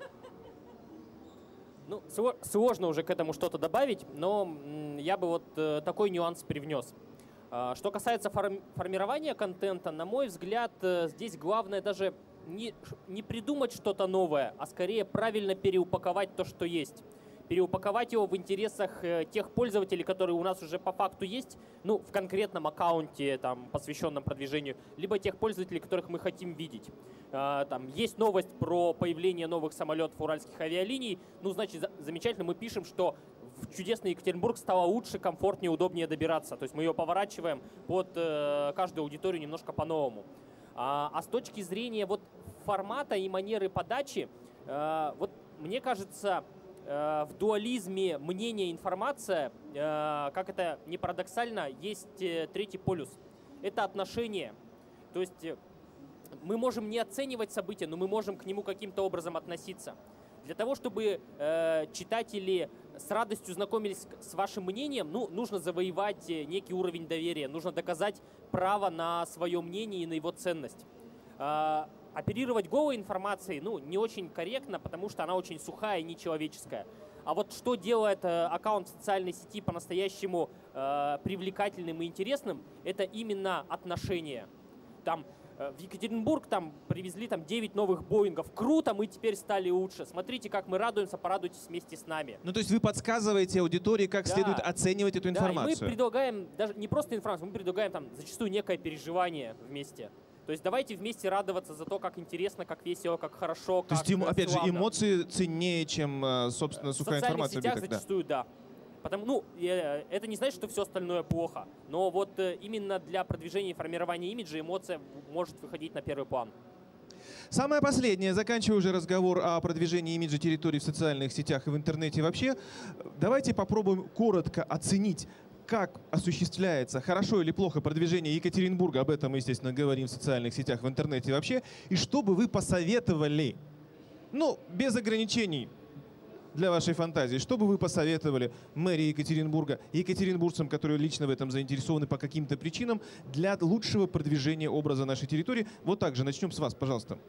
[SPEAKER 8] Ну, сложно уже к этому что-то добавить, но я бы вот такой нюанс привнес. Что касается формирования контента, на мой взгляд, здесь главное даже не придумать что-то новое, а скорее правильно переупаковать то, что есть. Переупаковать его в интересах тех пользователей, которые у нас уже по факту есть, ну, в конкретном аккаунте, там, посвященном продвижению, либо тех пользователей, которых мы хотим видеть. Там есть новость про появление новых самолетов уральских авиалиний, ну, значит, замечательно, мы пишем, что в чудесный Екатеринбург стало лучше, комфортнее, удобнее добираться. То есть мы ее поворачиваем под каждую аудиторию немножко по-новому. А с точки зрения вот формата и манеры подачи, вот мне кажется, в дуализме мнения и информация, как это не парадоксально, есть третий полюс. Это отношение. То есть мы можем не оценивать события, но мы можем к нему каким-то образом относиться. Для того, чтобы читатели с радостью знакомились с вашим мнением, ну, нужно завоевать некий уровень доверия, нужно доказать право на свое мнение и на его ценность. Оперировать голой информацией, ну, не очень корректно, потому что она очень сухая и нечеловеческая. А вот что делает аккаунт в социальной сети по-настоящему привлекательным и интересным, это именно отношения. Там в Екатеринбург там привезли там 9 новых Боингов. Круто, мы теперь стали лучше. Смотрите, как мы радуемся, порадуйтесь вместе с нами.
[SPEAKER 1] Ну, то есть вы подсказываете аудитории, как следует оценивать эту информацию.
[SPEAKER 8] Да, и мы предлагаем даже не просто информацию, мы предлагаем там зачастую некое переживание вместе. То есть давайте вместе радоваться за то, как интересно, как весело, как хорошо, как
[SPEAKER 1] То есть, опять же,
[SPEAKER 8] славно.
[SPEAKER 1] эмоции ценнее, чем, собственно, сухая информация.
[SPEAKER 8] В социальных сетях зачастую да. Потому, ну, это не значит, что все остальное плохо. Но вот именно для продвижения и формирования имиджа эмоция может выходить на первый план.
[SPEAKER 1] Самое последнее, заканчивая уже разговор о продвижении имиджа территории в социальных сетях и в интернете вообще, давайте попробуем коротко оценить, как осуществляется хорошо или плохо продвижение Екатеринбурга, об этом мы, естественно, говорим в социальных сетях, в интернете вообще, и что бы вы посоветовали, ну, без ограничений для вашей фантазии, что бы вы посоветовали мэрии Екатеринбурга, екатеринбуржцам, которые лично в этом заинтересованы по каким-то причинам, для лучшего продвижения образа нашей территории? Вот так же, начнем с вас, пожалуйста.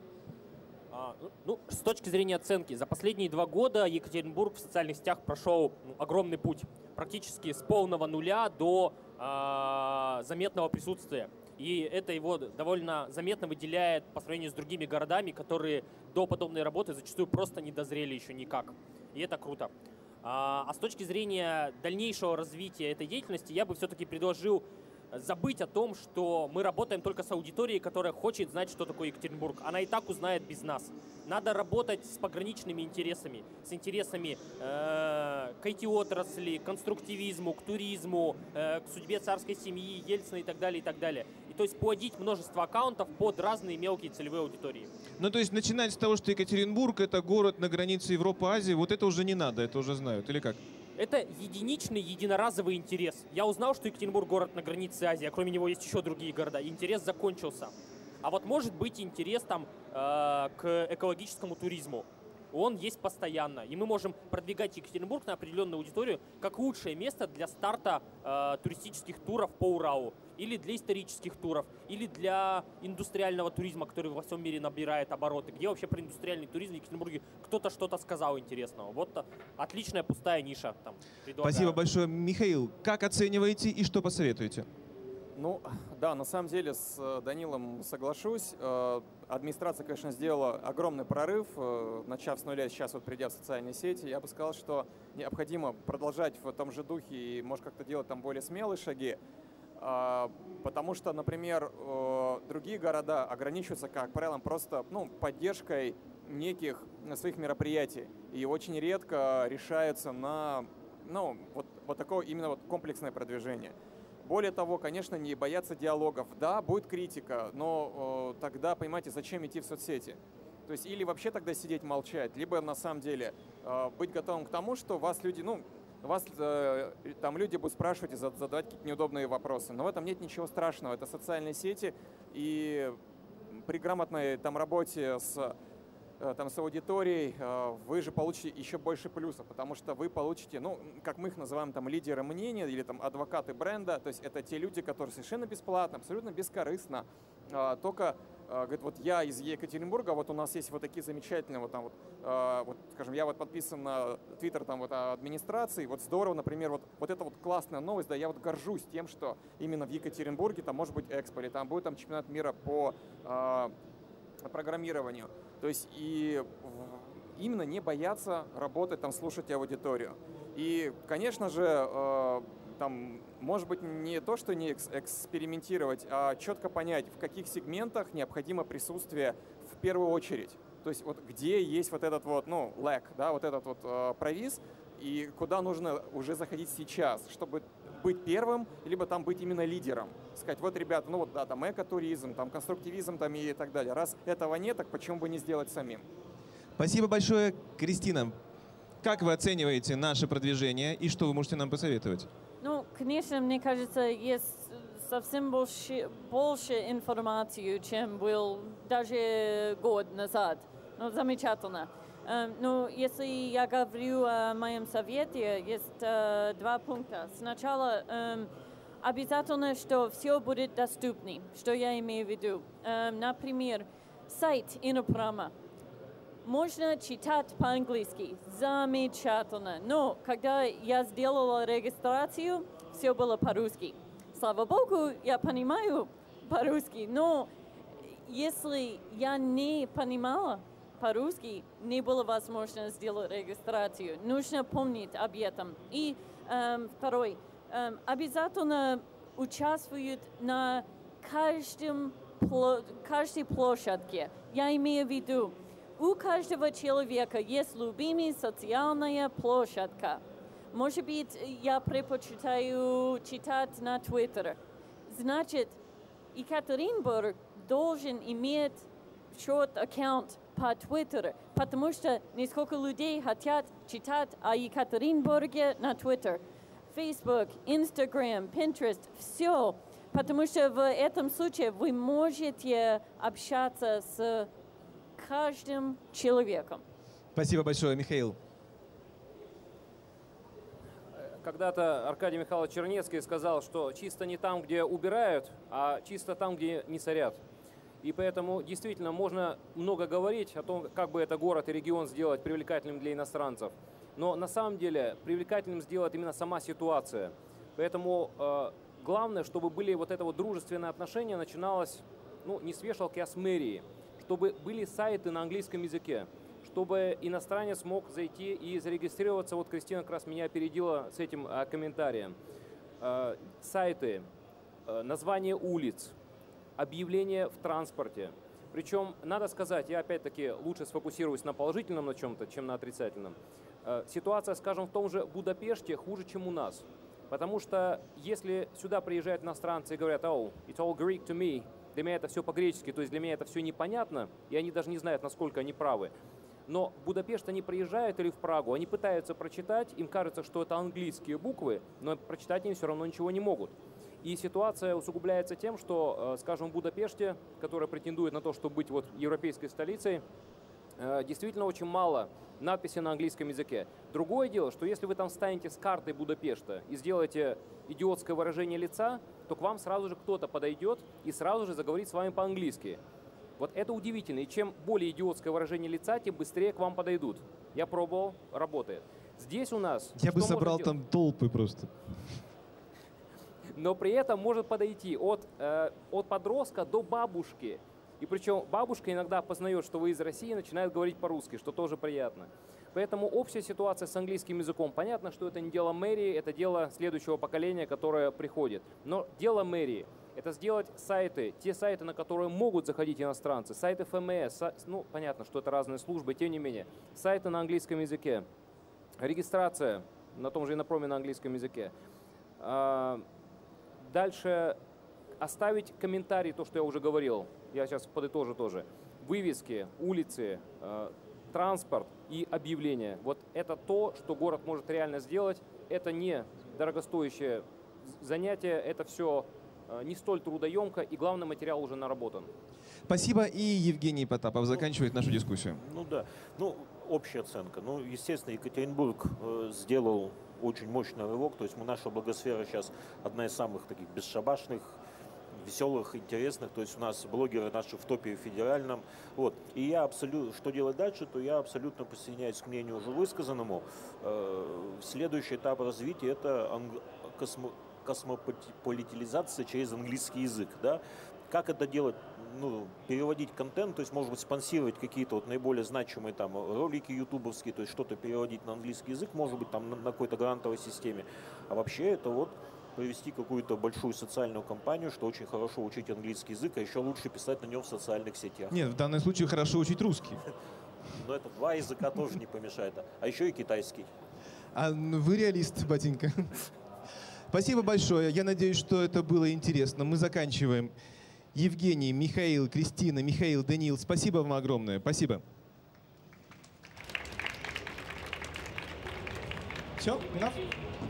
[SPEAKER 8] Ну, с точки зрения оценки, за последние 2 года Екатеринбург в социальных сетях прошел огромный путь. Практически с полного нуля до заметного присутствия. И это его довольно заметно выделяет по сравнению с другими городами, которые до подобной работы зачастую просто не дозрели еще никак. И это круто. А с точки зрения дальнейшего развития этой деятельности, я бы все-таки предложил забыть о том, что мы работаем только с аудиторией, которая хочет знать, что такое Екатеринбург. Она и так узнает без нас. Надо работать с пограничными интересами, с интересами к IT-отрасли, к конструктивизму, к туризму, к судьбе царской семьи, Ельцина и так далее, и так далее. И то есть плодить множество аккаунтов под разные мелкие целевые аудитории.
[SPEAKER 1] Ну, то есть начинать с того, что Екатеринбург — это город на границе Европы-Азии, вот это уже не надо, это уже знают, или как?
[SPEAKER 8] Это единичный, единоразовый интерес. Я узнал, что Екатеринбург — город на границе Азии, а кроме него есть еще другие города. Интерес закончился. А вот может быть интерес там, к экологическому туризму. он есть постоянно. И мы можем продвигать Екатеринбург на определенную аудиторию как лучшее место для старта туристических туров по Уралу, или для исторических туров, или для индустриального туризма, который во всем мире набирает обороты. Где вообще про индустриальный туризм в Екатеринбурге кто-то что-то сказал интересного. Вот отличная пустая ниша. Там,
[SPEAKER 1] Спасибо большое. Михаил, как оцениваете и что посоветуете?
[SPEAKER 2] Ну, да, на самом деле с Данилом соглашусь. Администрация, конечно, сделала огромный прорыв, начав с нуля, сейчас вот придя в социальные сети. Я бы сказал, что необходимо продолжать в том же духе и, может, как-то делать там более смелые шаги. Потому что, например, другие города ограничиваются, как правило, просто поддержкой неких своих мероприятий. И очень редко решаются на вот такое именно вот комплексное продвижение. Более того, конечно, не бояться диалогов. Да, будет критика, но тогда, понимаете, зачем идти в соцсети? То есть или вообще тогда сидеть молчать, либо на самом деле быть готовым к тому, что вас люди, там люди будут спрашивать и задавать какие-то неудобные вопросы. Но в этом нет ничего страшного. Это социальные сети, и при грамотной там работе с аудиторией вы же получите еще больше плюсов, потому что вы получите, как мы их называем, там, лидеры мнения или там адвокаты бренда, то есть это те люди, которые совершенно бесплатно, абсолютно бескорыстно, только говорит, вот я из Екатеринбурга, вот у нас есть вот такие замечательные, скажем, я вот подписан на Твиттер там вот администрации, вот здорово, например, вот это вот классная новость, да, я вот горжусь тем, что именно в Екатеринбурге там может быть экспо, или там будет там чемпионат мира по программированию. То есть и именно не бояться работать, там, слушать аудиторию. И, конечно же, там, может быть, не то, что не экспериментировать, а четко понять, в каких сегментах необходимо присутствие в первую очередь. То есть вот где есть вот этот вот, lag, да, вот этот вот провис, и куда нужно уже заходить сейчас, чтобы быть первым, либо там быть именно лидером. Сказать, вот, ребята, там экотуризм, там конструктивизм там и так далее. Раз этого нет, так почему бы не сделать самим?
[SPEAKER 1] Спасибо большое, Кристина. Как вы оцениваете наше продвижение и что вы можете нам посоветовать?
[SPEAKER 5] Конечно, мне кажется, есть совсем больше информации, чем был даже год назад. Замечательно. Если я говорю о моем совете, есть два пункта. Сначала обязательно, что все будет доступно. Что я имею в виду? Например, сайт Иннопрома. Можно читать по-английски. Замечательно. Но когда я сделала регистрацию, все было по-русски. Слава богу, я понимаю по-русски. Но если я не понимала по-русски, не было возможно сделать регистрацию. Нужно помнить об этом. И второй. Обязательно участвуют на каждой площадке. Я имею в виду, у каждого человека есть любимая социальная площадка. Может быть, я предпочитаю читать на Твиттере. Значит, Екатеринбург должен иметь аккаунт по Твиттеру, потому что несколько людей хотят читать о Екатеринбурге на Твиттер. Facebook, Instagram, Pinterest, все. Потому что в этом случае вы можете общаться с каждым человеком.
[SPEAKER 1] Спасибо большое, Михаил.
[SPEAKER 6] Когда-то Аркадий Михайлович Чернецкий сказал, что чисто не там, где убирают, а чисто там, где не сорят. И поэтому действительно можно много говорить о том, как бы это город и регион сделать привлекательным для иностранцев. Но на самом деле привлекательным сделать именно сама ситуация. Поэтому главное, чтобы были вот это вот дружественные отношения, начиналось не с вешалки, а с мэрии. Чтобы были сайты на английском языке, чтобы иностранец мог зайти и зарегистрироваться. Вот Кристина как раз меня опередила с этим комментарием. Сайты, название улиц, объявления в транспорте. Причем, надо сказать, я опять-таки лучше сфокусируюсь на положительном на чем-то, чем на отрицательном. Ситуация, скажем, в том же Будапеште хуже, чем у нас. Потому что если сюда приезжают иностранцы и говорят, oh, it's all Greek to me, для меня это все по-гречески, то есть для меня это все непонятно, и они даже не знают, насколько они правы. Но в Будапешт они приезжают или в Прагу, они пытаются прочитать, им кажется, что это английские буквы, но прочитать они все равно ничего не могут. И ситуация усугубляется тем, что, скажем, в Будапеште, которая претендует на то, чтобы быть вот европейской столицей, действительно очень мало надписей на английском языке. Другое дело, что если вы там встанете с картой Будапешта и сделаете идиотское выражение лица, то к вам сразу же кто-то подойдет и сразу же заговорит с вами по-английски. Вот это удивительно. И чем более идиотское выражение лица, тем быстрее к вам подойдут. Я пробовал, работает. Здесь у нас...
[SPEAKER 1] Я бы собрал там толпы просто.
[SPEAKER 6] Но при этом может подойти от подростка до бабушки. И причем бабушка иногда познает, что вы из России, и начинает говорить по-русски, что тоже приятно. Поэтому общая ситуация с английским языком. Понятно, что это не дело мэрии, это дело следующего поколения, которое приходит. Но дело мэрии – это сделать сайты, те сайты, на которые могут заходить иностранцы, сайты ФМС, ну, понятно, что это разные службы, тем не менее, сайты на английском языке, регистрация на том же Инопроме на английском языке. Дальше оставить комментарий, то, что я уже говорил, я сейчас подытожу тоже. Вывески, улицы, транспорт и объявления. Вот это то, что город может реально сделать. Это не дорогостоящее занятие, это все не столь трудоемко, и главный материал уже наработан.
[SPEAKER 1] Спасибо. И Евгений Потапов заканчивает нашу дискуссию.
[SPEAKER 7] Ну да, ну общая оценка. Ну, естественно, Екатеринбург сделал очень мощный рывок. То есть наша блогосфера сейчас одна из самых таких бесшабашных, веселых, интересных. То есть у нас блогеры наши в топе федеральном. Вот. И я абсолютно, что делать дальше, то я абсолютно присоединяюсь к мнению уже высказанному. Следующий этап развития – это космополитизация через английский язык. Да? Как это делать? Ну, переводить контент, то есть, может быть, спонсировать какие-то вот наиболее значимые там ролики ютубовские, то есть что-то переводить на английский язык, может быть, там на какой-то грантовой системе. А вообще это вот провести какую-то большую социальную кампанию, что очень хорошо учить английский язык, а еще лучше писать на нем в социальных сетях.
[SPEAKER 1] Нет, в данном случае хорошо учить русский.
[SPEAKER 7] Но это два языка тоже не помешает. А еще и китайский.
[SPEAKER 1] А вы реалист, батенька. Спасибо большое. Я надеюсь, что это было интересно. Мы заканчиваем. Евгений, Михаил, Кристина, Михаил, Даниил, спасибо вам огромное. Спасибо. Все? Enough?